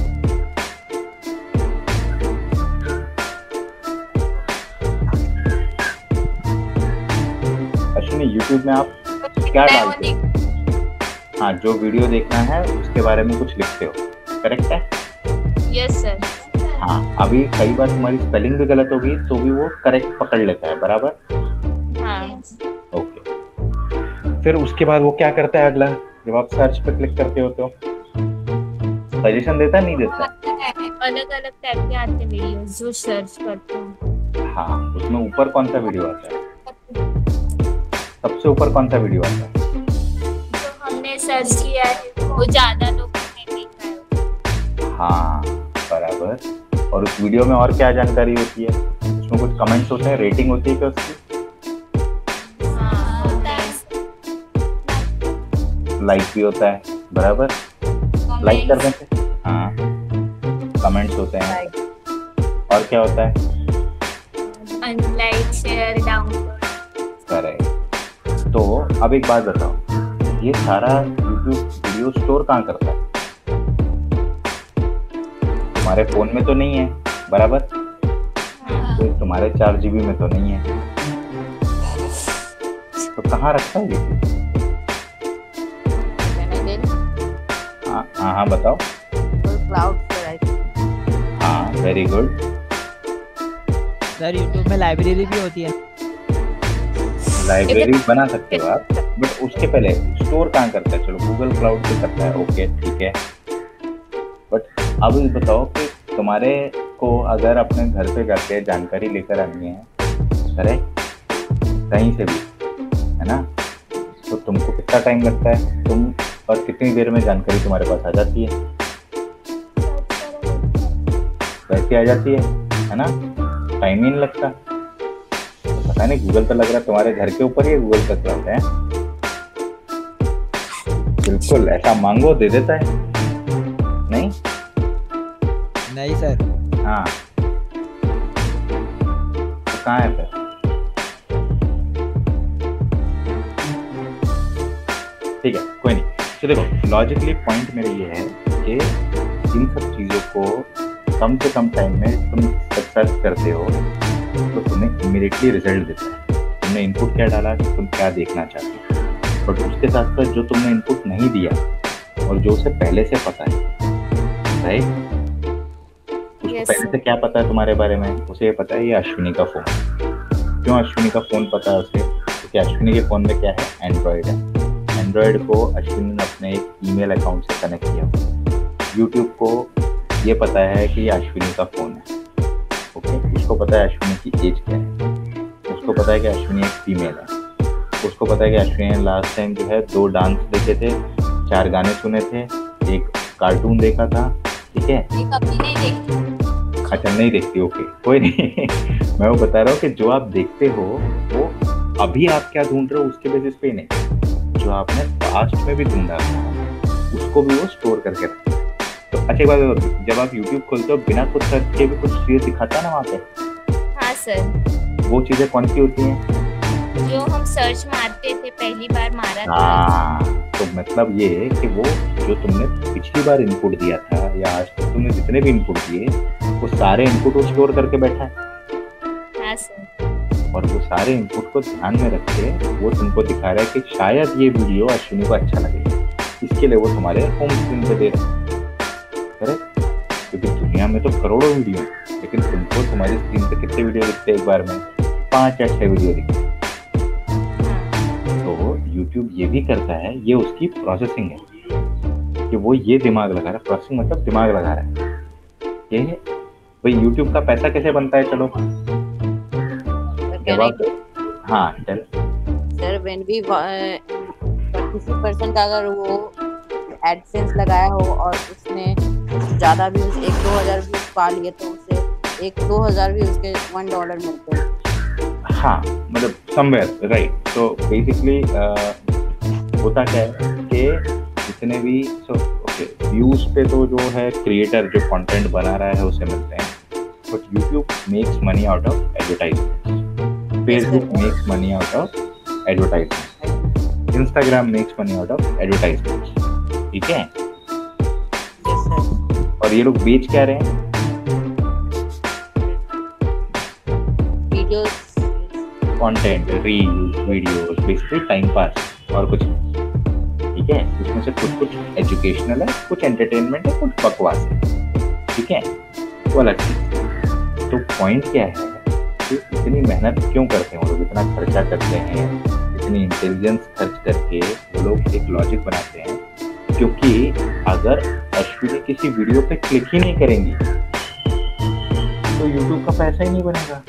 अश्विनी, यूट्यूब में आप क्या डालते हो? हाँ, जो वीडियो देखना है उसके बारे में कुछ लिखते हो, करेक्ट है? Yes sir. हाँ, अभी कई बार तुम्हारी स्पेलिंग भी गलत होगी तो भी वो करेक्ट पकड़ लेता है, बराबर? हाँ। ओके, फिर उसके बाद वो क्या करता है अगला, जब आप सर्च पे क्लिक करते हो तो सजेशन देता है, नहीं देता? अलग अलग टाइप के आते हैं वीडियोस जो सर्च करते हैं। हाँ, उसमें ऊपर कौन सा वीडियो आता है? सबसे ऊपर कौन सा वीडियो आता है? जो हमने सर्च किया है वो ज्यादा लोगों ने देखा है। हाँ, बराबर। और उस वीडियो में और क्या जानकारी होती है? उसमें कुछ कमेंट्स होते हैं, रेटिंग होती है क्या उसकी? हाँ, होता है। लाइक भी होता है, बराबर? लाइक करने से, हाँ, कमेंट्स होते हैं, और क्या होता है? Unlike, share, download. करेक्ट। तो अब एक बात बताओ, ये सारा यूट्यूब वीडियो स्टोर कहाँ करता है? तुम्हारे फोन में तो नहीं है, बराबर? तो तुम्हारे 4 GB में तो नहीं है, तो कहाँ रखता है यूट्यूब? हाँ, बताओ। क्लाउड पर। हाँ, वेरी गुड। सर, यूट्यूब में लाइब्रेरी भी होती है। लाइब्रेरी बना सकते हो आप, बट उसके पहले स्टोर कहाँ करता है? चलो, गूगल क्लाउड पे करता है, ओके ठीक है। बट अब बताओ कि तुम्हारे को अगर अपने घर पे जाके जानकारी लेकर आनी है, करेक्ट, कहीं से भी, है ना, तो तुमको कितना टाइम लगता है? तुम और कितनी देर में जानकारी तुम्हारे पास आ जाती है? वैसे आ जाती है ना, टाइम ही नहीं लगता। तो पता नहीं, गूगल तो लग रहा है तुम्हारे घर के ऊपर ही गूगल का क्लाउड है। बिल्कुल, ऐसा मांगो दे देता है, नहीं? नहीं सर। हाँ, तो कहाँ है फिर? ठीक है, कोई नहीं। तो देखो, लॉजिकली पॉइंट मेरा ये है कि इन सब चीज़ों को कम से कम टाइम में तुम सर्च करते हो तो तुम्हें इमीडिएटली रिजल्ट देता है। तुमने इनपुट क्या डाला, तुम क्या देखना चाहते हो, बट उसके साथ साथ जो तुमने इनपुट नहीं दिया और जो उसे पहले से पता है, राइट? उसको पहले से क्या पता है तुम्हारे बारे में? उसे ये पता है ये अश्विनी का फ़ोन। क्यों अश्विनी का फ़ोन पता है उसे? क्योंकि अश्विनी के फ़ोन में क्या है? एंड्रॉयड है। एंड्रॉयड को अश्विनी ने अपने एक ईमेल अकाउंट से कनेक्ट किया। यूट्यूब को ये पता है कि ये अश्विनी का फ़ोन है, ओके? उसको पता है अश्विनी की एज क्या है, उसको पता है कि अश्विनी एक फीमेल है, उसको पता है कि अश्विनी ने लास्ट टाइम जो है 2 डांस देखे थे, 4 गाने सुने थे, एक कार्टून देखा था, ठीक है? एक अपनी नहीं देखती। अच्छा, नहीं देखती, ओके, कोई नहीं। मैं वो बता रहा हूँ कि जो आप देखते हो वो अभी आप क्या ढूंढ रहे हो उसके बेसिस पे नहीं, जो आपने पास्ट में भी ढूंढा उसको भी वो स्टोर करके रखता है। तो अच्छी बात है, जब आप YouTube खोलते हो बिना कुछ सर्च किए भी कुछ चीज़ें दिखाता है ना वहाँ पे? हाँ सर। वो चीज़ें कौन सी होती हैं? जो हम सर्च मारते थे, पहली बार मारा था। हाँ, तो मतलब ये है कि वो जो तुमने पिछली बार इनपुट दिया था या आज तक तुमने जितने भी इनपुट दिए वो सारे इनपुट वो स्टोर करके बैठा है। हाँ सर। और वो सारे इनपुट को ध्यान में रख के वो तुमको दिखा रहा है कि शायद ये वीडियो अश्विनी को अच्छा लगेगा, इसके लिए वो तुम्हारे होम स्क्रीन पे दे रहा है। करेक्ट? क्योंकि दुनिया में तो करोड़ों वीडियो हैं, लेकिन तुमको तुम्हारी स्क्रीन पे कितने वीडियो दिखते हैं एक बार में? 5 या 6 वीडियो दिखते हैं। तो YouTube ये भी करता है, ये उसकी प्रोसेसिंग है कि वो ये दिमाग लगा रहा है। प्रोसेसिंग मतलब दिमाग लगा रहा है ये भाई YouTube का पैसा कैसे बनता है। चलो जवाब दो। हाँ चल सर व्हेन वी किसी पर्सन का अगर वो एडसेंस लगाया हो और उसने ज्यादा व्यूज 1-2 हजार व्यूज पा लिए तो उसे 1-2 हजार व्यूज के $1 मिलते हैं। हाँ मतलब समवेयर राइट। तो बेसिकली होता क्या है कि जितने भी व्यूज पे तो जो है क्रिएटर जो कंटेंट बना रहा है उसे मिलते हैं, but YouTube makes money out of advertisement, Facebook makes money out of advertisement, Instagram makes money out of advertisement. ठीक है? और ये लोग बेच क्या रहे हैं? Videos, content, reels, videos, basically time pass और कुछ नहीं। ठीक है? उसमें से कुछ एजुकेशनल है, कुछ एंटरटेनमेंट है, कुछ बकवास है। ठीक है? वो अलग चीज। तो पॉइंट क्या है कि इतनी मेहनत क्यों करते हैं वो लोग, इतना खर्चा करते हैं, इतनी इंटेलिजेंस खर्च करके वो लोग एक लॉजिक बनाते हैं, क्योंकि अगर अश्विनी किसी वीडियो पे क्लिक ही नहीं करेंगी तो YouTube का पैसा ही नहीं बनेगा।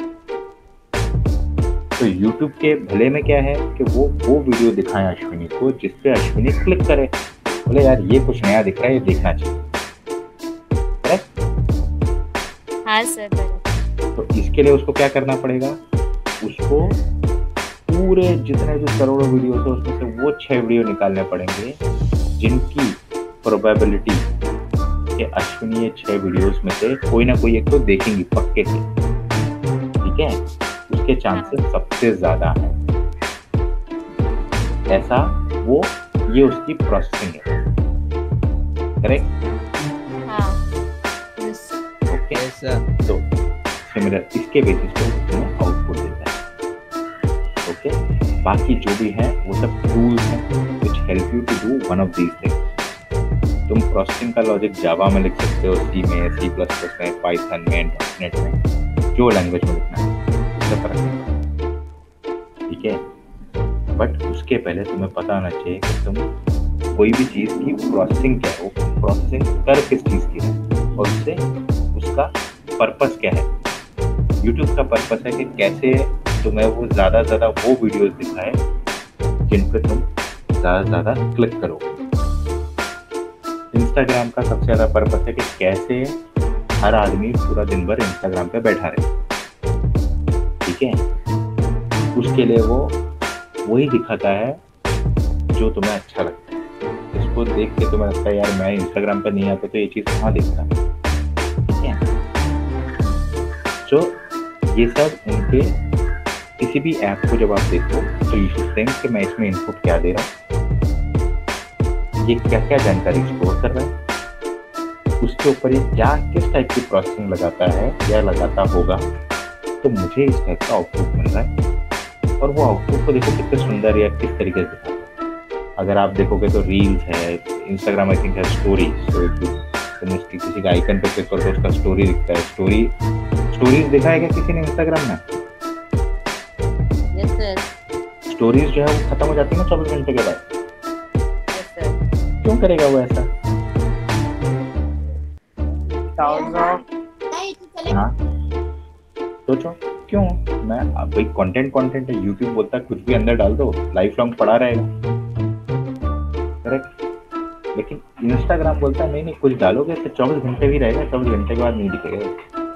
तो YouTube के भले में क्या है कि वो वीडियो दिखाएं अश्विनी को जिसपे अश्विनी क्लिक करे, बोले यार ये कुछ नया दिख रहा है, ये देखना चाहिए। करेक्ट? हाँ सर। तो इसके लिए उसको क्या करना पड़ेगा? उसको पूरे जितने भी करोड़ों वीडियो है उसमें से वो 6 वीडियो निकालने पड़ेंगे जिनकी प्रोबेबिलिटी कि अश्विनी ये 6 वीडियोस में से कोई ना कोई एक तो देखेंगी पक्के से। ठीक है? उसके चांसेस सबसे ज्यादा हैं। ऐसा वो ये उसकी प्रोसेसिंग है। करेक्ट? हाँ। ओके तो सिमिलर इसके बेसिस पे तुम्हें आउटपुट देता है। ओके बाकी जो भी है वो सब टूल्स हैं which help you to do one of these things। तुम प्रोसेसिंग का लॉजिक जावा में लिख सकते हो, सी में, C++ में, पाइथन में, .NET में, जो लैंग्वेज में लिखना है उससे फर्क नहीं पड़ता। ठीक है? बट उसके पहले तुम्हें पता होना चाहिए कि तुम कोई भी चीज़ की प्रोसेसिंग क्या है, वो प्रोसेसिंग कर किस चीज़ की है और उससे उसका पर्पस क्या है। यूट्यूब का पर्पस है कि कैसे तुम्हें वो ज़्यादा से ज़्यादा वो वीडियोस दिखाए जिन पे तुम ज़्यादा से ज़्यादा क्लिक करो। इंस्टाग्राम का सबसे ज़्यादा पर्पस है कि कैसे हर आदमी पूरा दिन भर इंस्टाग्राम पे बैठा रहे। ठीक है? उसके लिए वो वही दिखाता है जो तुम्हें अच्छा लगता है। इसको देख के तुम्हें लगता है यार मैं इंस्टाग्राम पे नहीं आता तो ये चीज़ कहाँ देखता। ठीक है? तो ये सब उनके किसी भी ऐप को जब आप देखो तो यू शुड थिंक कि मैं इसमें इनपुट क्या दे रहा हूँ, ये क्या क्या जानकारी स्टोर कर रहा है, उसके ऊपर ये क्या किस टाइप की प्रोसेसिंग लगाता है या लगाता होगा, तो मुझे इस टाइप का आउटपुट मिल रहा है। और वो आउटपुट को देखो कितने सुंदर या किस तरीके से दिखाता है। अगर आप देखोगे तो रील्स है, इंस्टाग्राम आई थिंक है स्टोरीज, तुम उसकी किसी का आइकन पे क्लिक करो तो उसका स्टोरी दिखता है। स्टोरीज देखा है क्या किसी ने इंस्टाग्राम में? Yes sir. स्टोरीज जो है वो खत्म हो जाती है ना 24 घंटे के बाद। Yes sir. क्यों करेगा वो ऐसा? हाँ सोचो क्यों? मैं भाई कंटेंट है, यूट्यूब बोलता है कुछ भी अंदर डाल दो लाइफ लॉन्ग पड़ा रहेगा। करेक्ट? लेकिन इंस्टाग्राम बोलता है नहीं कुछ डालोगे तो 24 घंटे भी रहेगा, 24 घंटे के बाद नहीं दिखेगा।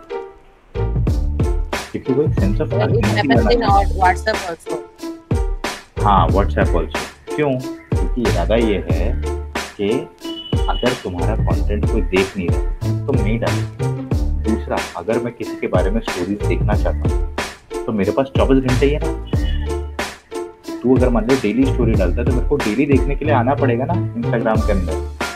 क्योंकि वो एक सेंस ऑफ व्हाट्सएप ऑल्सो। हाँ व्हाट्सएप ऑल्सो। क्यों? क्योंकि इरादा ये है कि अगर तुम्हारा कंटेंट कोई देख नहीं रहा तो नहीं डालो। दूसरा, अगर मैं किसी के बारे में स्टोरीज देखना चाहता हूँ तो मेरे पास 24 घंटे ही है ना। तू अगर मान लो डेली स्टोरी डालता है तो मेरे को डेली देखने के लिए आना पड़ेगा ना इंस्टाग्राम के अंदर।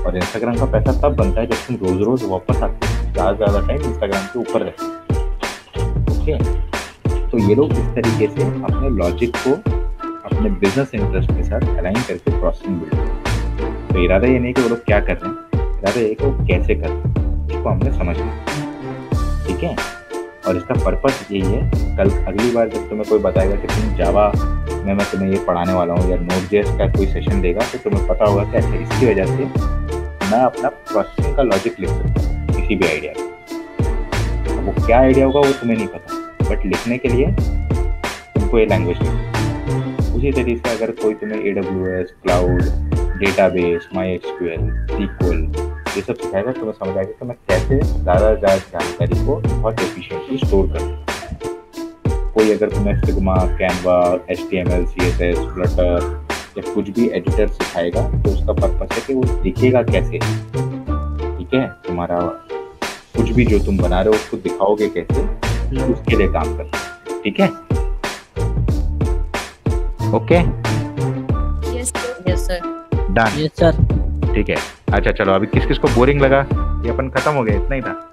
और इंस्टाग्राम का पैसा तब बनता है जब तुम रोज रोज वापस आते हो, ज़्यादा टाइम इंस्टाग्राम के ऊपर रहते हो। ओके, तो ये लोग इस तरीके से अपने लॉजिक को अपने बिजनेस इंटरेस्ट के साथ अलाइन करके प्रोसेसिंग बिल्ड करते हैं। तो इरादा ये नहीं कि वो लोग क्या कर रहे हैं, इरादा ये कि वो कैसे कर रहे हैं, इसको हमने समझना है। ठीक है, और इसका पर्पस यही है, कल अगली बार जब तुम्हें कोई बताएगा कि तुम जावा में मैं तुम्हें ये पढ़ाने वाला हूँ या Node.js का कोई सेशन देगा, तो तुम्हें पता होगा कि अच्छा इसकी वजह से मैं अपना प्रोसेसिंग का लॉजिक लिख सकता हूँ किसी भी आइडिया का। वो क्या आइडिया होगा वो तुम्हें नहीं पता, बट लिखने के लिए तुमको ये लैंग्वेज लिखनी। उसी तरीके से अगर कोई तुम्हें AWS, cloud, database, MySQL, SQL ये सब सिखाएगा, तुम्हें समझ आएगा कि मैं कैसे ज़्यादा जानकारी को बहुत एफिशिएंटली स्टोर करता हूँ। कोई अगर तुम्हें Figma, Canva, HTML, CSS, Flutter या कुछ भी एडिटर सिखाएगा तो उसका पर्पस है कि वो दिखेगा कैसे। ठीक है, तुम्हारा कुछ भी जो तुम बना रहे हो उसको दिखाओगे कैसे, उसके लिए काम करते हैं। ठीक है, okay, yes sir. Done. Yes sir. ठीक है, अच्छा चलो, अभी किस किस को बोरिंग लगा, ये अपन खत्म हो गया, इतना ही था।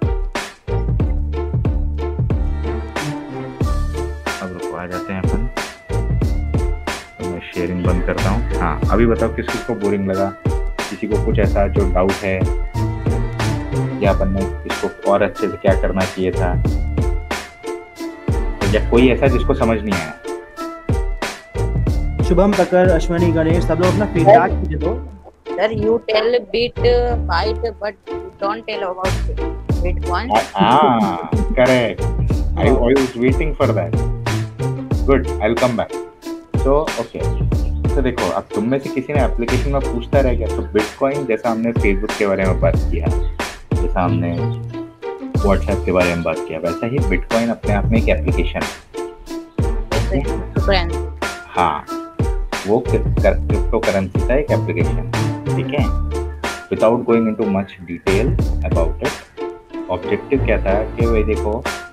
अब रुको, आ जाते हैं अपन, तो मैं शेयरिंग बंद करता हूँ। हाँ, अभी बताओ किस किस को बोरिंग लगा, किसी को कुछ ऐसा जो डाउट है या अपन ने इसको और अच्छे से क्या करना चाहिए था, या कोई ऐसा जिसको समझ नहीं आया। शुभम, प्रकर, अश्वनी, गणेश सब लोग अपना फीडबैक दे दो। Sir, you tell bit byte, but don't tell about Bitcoin. Correct. I was waiting for that. Good, I'll come back. So, okay. तो देखो, अब तुम में से किसी ने एप्लीकेशन में पूछता रह गया, तो बिटकॉइन जैसा हमने फेसबुक के बारे में बात किया, जैसा हमने व्हाट्सएप के बारे में बात किया, वैसा ही बिटकॉइन अपने आप में एक एप्लीकेशन है। हाँ, वो क्रिप्टो करेंसी का एक एप्लीकेशन। ठीक है, without going into much detail about it, objective क्या था कि भाई देखो,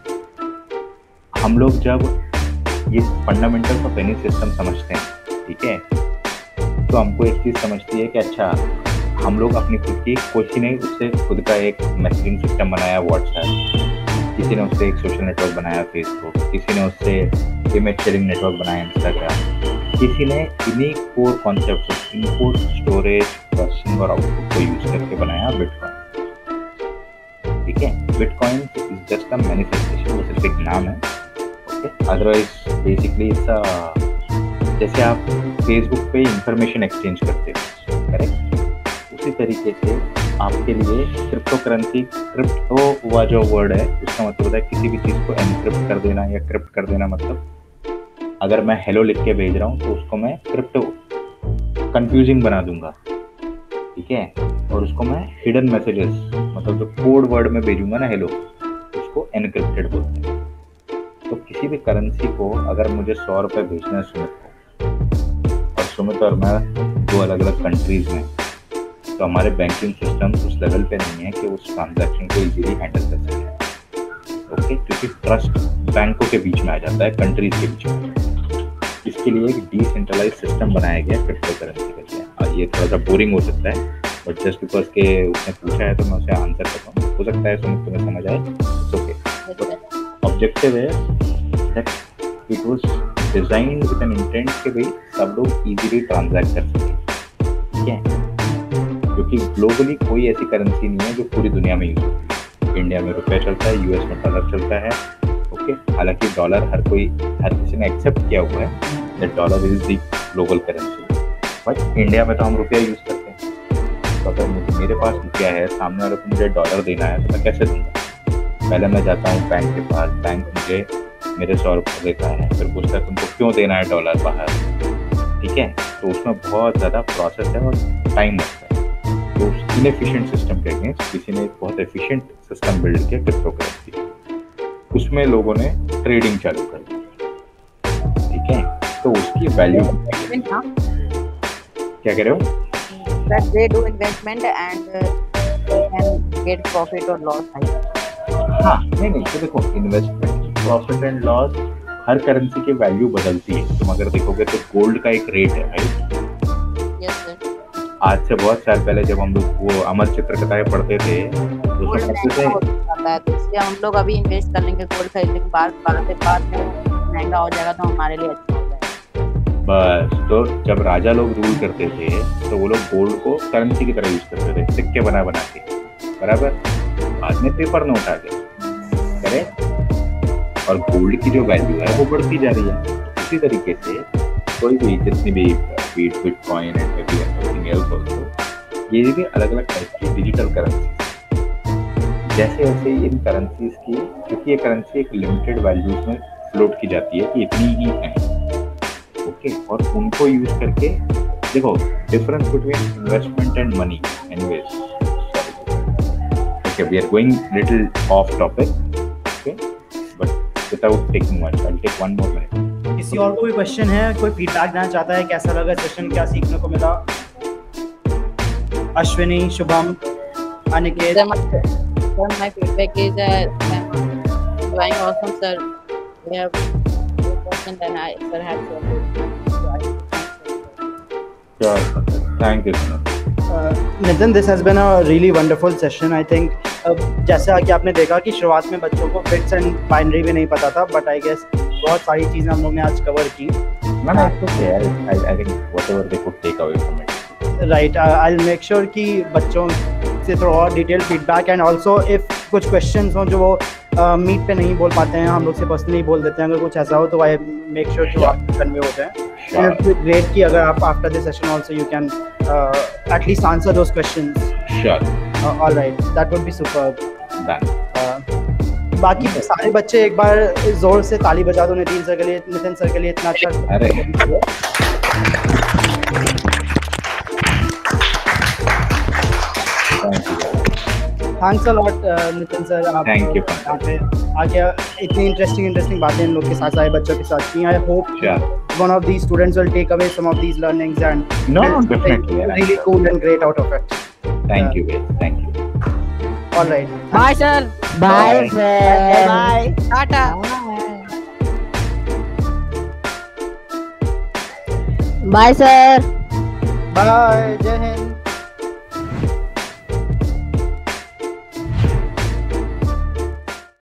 हम लोग जब ये फंडामेंटल्स ऑफ एनी सिस्टम समझते हैं, ठीक है, तो हमको एक चीज़ समझती है कि अच्छा, हम लोग अपनी खुद की, किसी ने उससे खुद का एक मैसेजिंग सिस्टम बनाया व्हाट्सएप, किसी ने उससे एक सोशल नेटवर्क बनाया फेसबुक, किसी ने उससे इमेज शेयरिंग नेटवर्क बनाया इंस्टाग्राम, किसी ने इन्हीं core concept, input, storage, processing और आउटपुट को यूज करके बनाया बिटकॉइन। ठीक है, bitcoin is just a manifestation, वो सिर्फ एक नाम है। ओके, अदरवाइज बेसिकली जैसे आप फेसबुक पे इंफॉर्मेशन एक्सचेंज करते हो, करेक्ट, उसी तरीके से आपके लिए क्रिप्टो करेंसी, क्रिप्टो हुआ जो वर्ड है उसका मतलब होता है किसी भी चीज़ को एनक्रिप्ट कर देना या क्रिप्ट कर देना। मतलब अगर मैं हेलो लिख के भेज रहा हूँ तो उसको मैं क्रिप्टो कंफ्यूजिंग बना दूंगा, ठीक है, और उसको मैं हिडन मैसेजेस, मतलब जो कोड वर्ड में भेजूंगा ना हेलो, उसको एनक्रिप्टेड बोलते हैं। तो किसी भी करेंसी को अगर मुझे 100 रुपये भेजना है सुमित को, और सुमित और मैं दो अलग अलग कंट्रीज में, तो हमारे बैंकिंग सिस्टम उस लेवल पे नहीं है कि उस ट्रांजैक्शन को इजीली हैंडल कर सकें। ओके, क्योंकि ट्रस्ट बैंकों के बीच में आ जाता है, कंट्रीज के बीच में। इसके लिए एक डिसेंट्रलाइज सिस्टम बनाया गया क्रिप्टो करेंसी के लिए। और ये थोड़ा सा बोरिंग हो सकता है, बट जस्ट बिकॉज के उसने पूछा है तो मैं उसे आंसर करता हूँ। हो सकता है सुमित तुम्हें समझ आए, इट्स ओके। ऑब्जेक्टिव है that it was designed with an intent कि भाई सब लोग इजीली ट्रांजैक्ट कर सकें, ठीक है, क्योंकि ग्लोबली कोई ऐसी करेंसी नहीं है जो पूरी दुनिया में यूज होती है। इंडिया में रुपया चलता है, यूएस में डॉलर चलता है, ओके। हालांकि डॉलर हर किसी ने एक्सेप्ट किया हुआ है that dollar is the global currency, but India में तो हम रुपया यूज करते हैं। तो अगर मेरे पास रुपया है, सामने वाले को मुझे डॉलर देना है, तो मैं कैसे दूंगा? पहले मैं जाता हूँ बैंक के पास, बैंक मुझे मेरे 100 रुपये देता है, फिर पूछता है तुमको क्यों देना है डॉलर बाहर, ठीक है। तो उसमें बहुत ज़्यादा प्रोसेस है और टाइम लगता है। तो उस इनएफिशिएंट सिस्टम के अगेंस्ट किसी ने एक बहुत एफिशिएंट सिस्टम बिल्ड किया क्रिप्टो करेंसी। उसमें लोगों ने ट्रेडिंग चालू कर दी, ठीक है। तो उसकी वैल्यू क्या कह रहे हो? That they do investment and they can get profit or loss. हाँ, नहीं, तो देखो, इन्वेस्टमेंट, प्रॉफिट एंड लॉस, हर करेंसी की वैल्यू बदलती है। तुम अगर देखोगे तो गोल्ड का एक रेट है, राइट? Yes sir. आज से बहुत साल पहले जब हम लोग वो अमर चित्रकथाएं पढ़ते थे तो गोल्ड समझते महंगा थे हो जाता है, तो इसलिए हम लोग अभी इन्वेस्ट कर लेंगे गोल्ड खरीदने के बाद में महंगा हो जाएगा तो हमारे लिए अच्छा हो जाएगा। बस। तो जब राजा लोग रूल करते थे तो वो लोग गोल्ड को करेंसी की तरह यूज करते थे, सिक्के बना बना के, बराबर। बाद में पेपर नोट आ गए, करेक्ट। और गोल्ड की जो वैल्यू है वो बढ़ती जा रही है। इसी तरीके से कोई भी जितनी भी bitcoin and everything else also, ये भी अलग अलग टाइप की डिजिटल करेंसी, जैसे जैसे इन करेंसीज की, क्योंकि ये करेंसी एक लिमिटेड वैल्यूज में फ्लोट की जाती है कि इतनी ही है, ओके। और उनको यूज करके देखो difference between investment and money, anyways okay, we are going little off topic, okay, but without taking much, I will take one more minute. किसी और को भी क्वेश्चन है, कोई फीडबैक देना चाहता है, कैसा लगा सेशन, क्या सीखने को मिला? Ashwini, Shubham, Aniket. Sir, my feedback is doing awesome, sir. We have good question and I sir have so good. Sure, thank you so much. Nitin, this has been a really wonderful session. I think जैसा कि आपने देखा कि शुरुआत में बच्चों को बिट्स एंड बाइनरी भी नहीं पता था, बट आई गेस बहुत सारी चीज़ें हम लोग ने आज कवर की। No, it's okay. I think whatever they could take away from it. Right, I will make sure कि बच्चों से थोड़ा और detail feedback, and also if कुछ क्वेश्चंस हों जो वो मीट पे नहीं बोल पाते हैं, हम लोग से पर्सनली बोल देते हैं, अगर कुछ ऐसा हो तो आई मेक श्योर कि वो आप कन्वे हो जाए। एंड इट्स ग्रेट कि अगर आप after this session also you can at least answer those questions. Sure. Alright, that would be superb. Done. बाकी सारे बच्चे एक बार जोर से ताली बजा दो नितिन सर के लिए इतना अच्छा। अरे thanks a lot Nitin sir, आप Thank you. यहाँ पे आके इतनी इंटरेस्टिंग बातें इन लोग के साथ, सारे बच्चों के साथ की। I hope Sure. one of these students will take away some of these learnings and No, build definitely, something yeah. really cool and great out of it. Thank you, guys. Thank you. All right. Bye sir. Bye, सर। Bye tata. Bye sir. Bye. Jai Hind.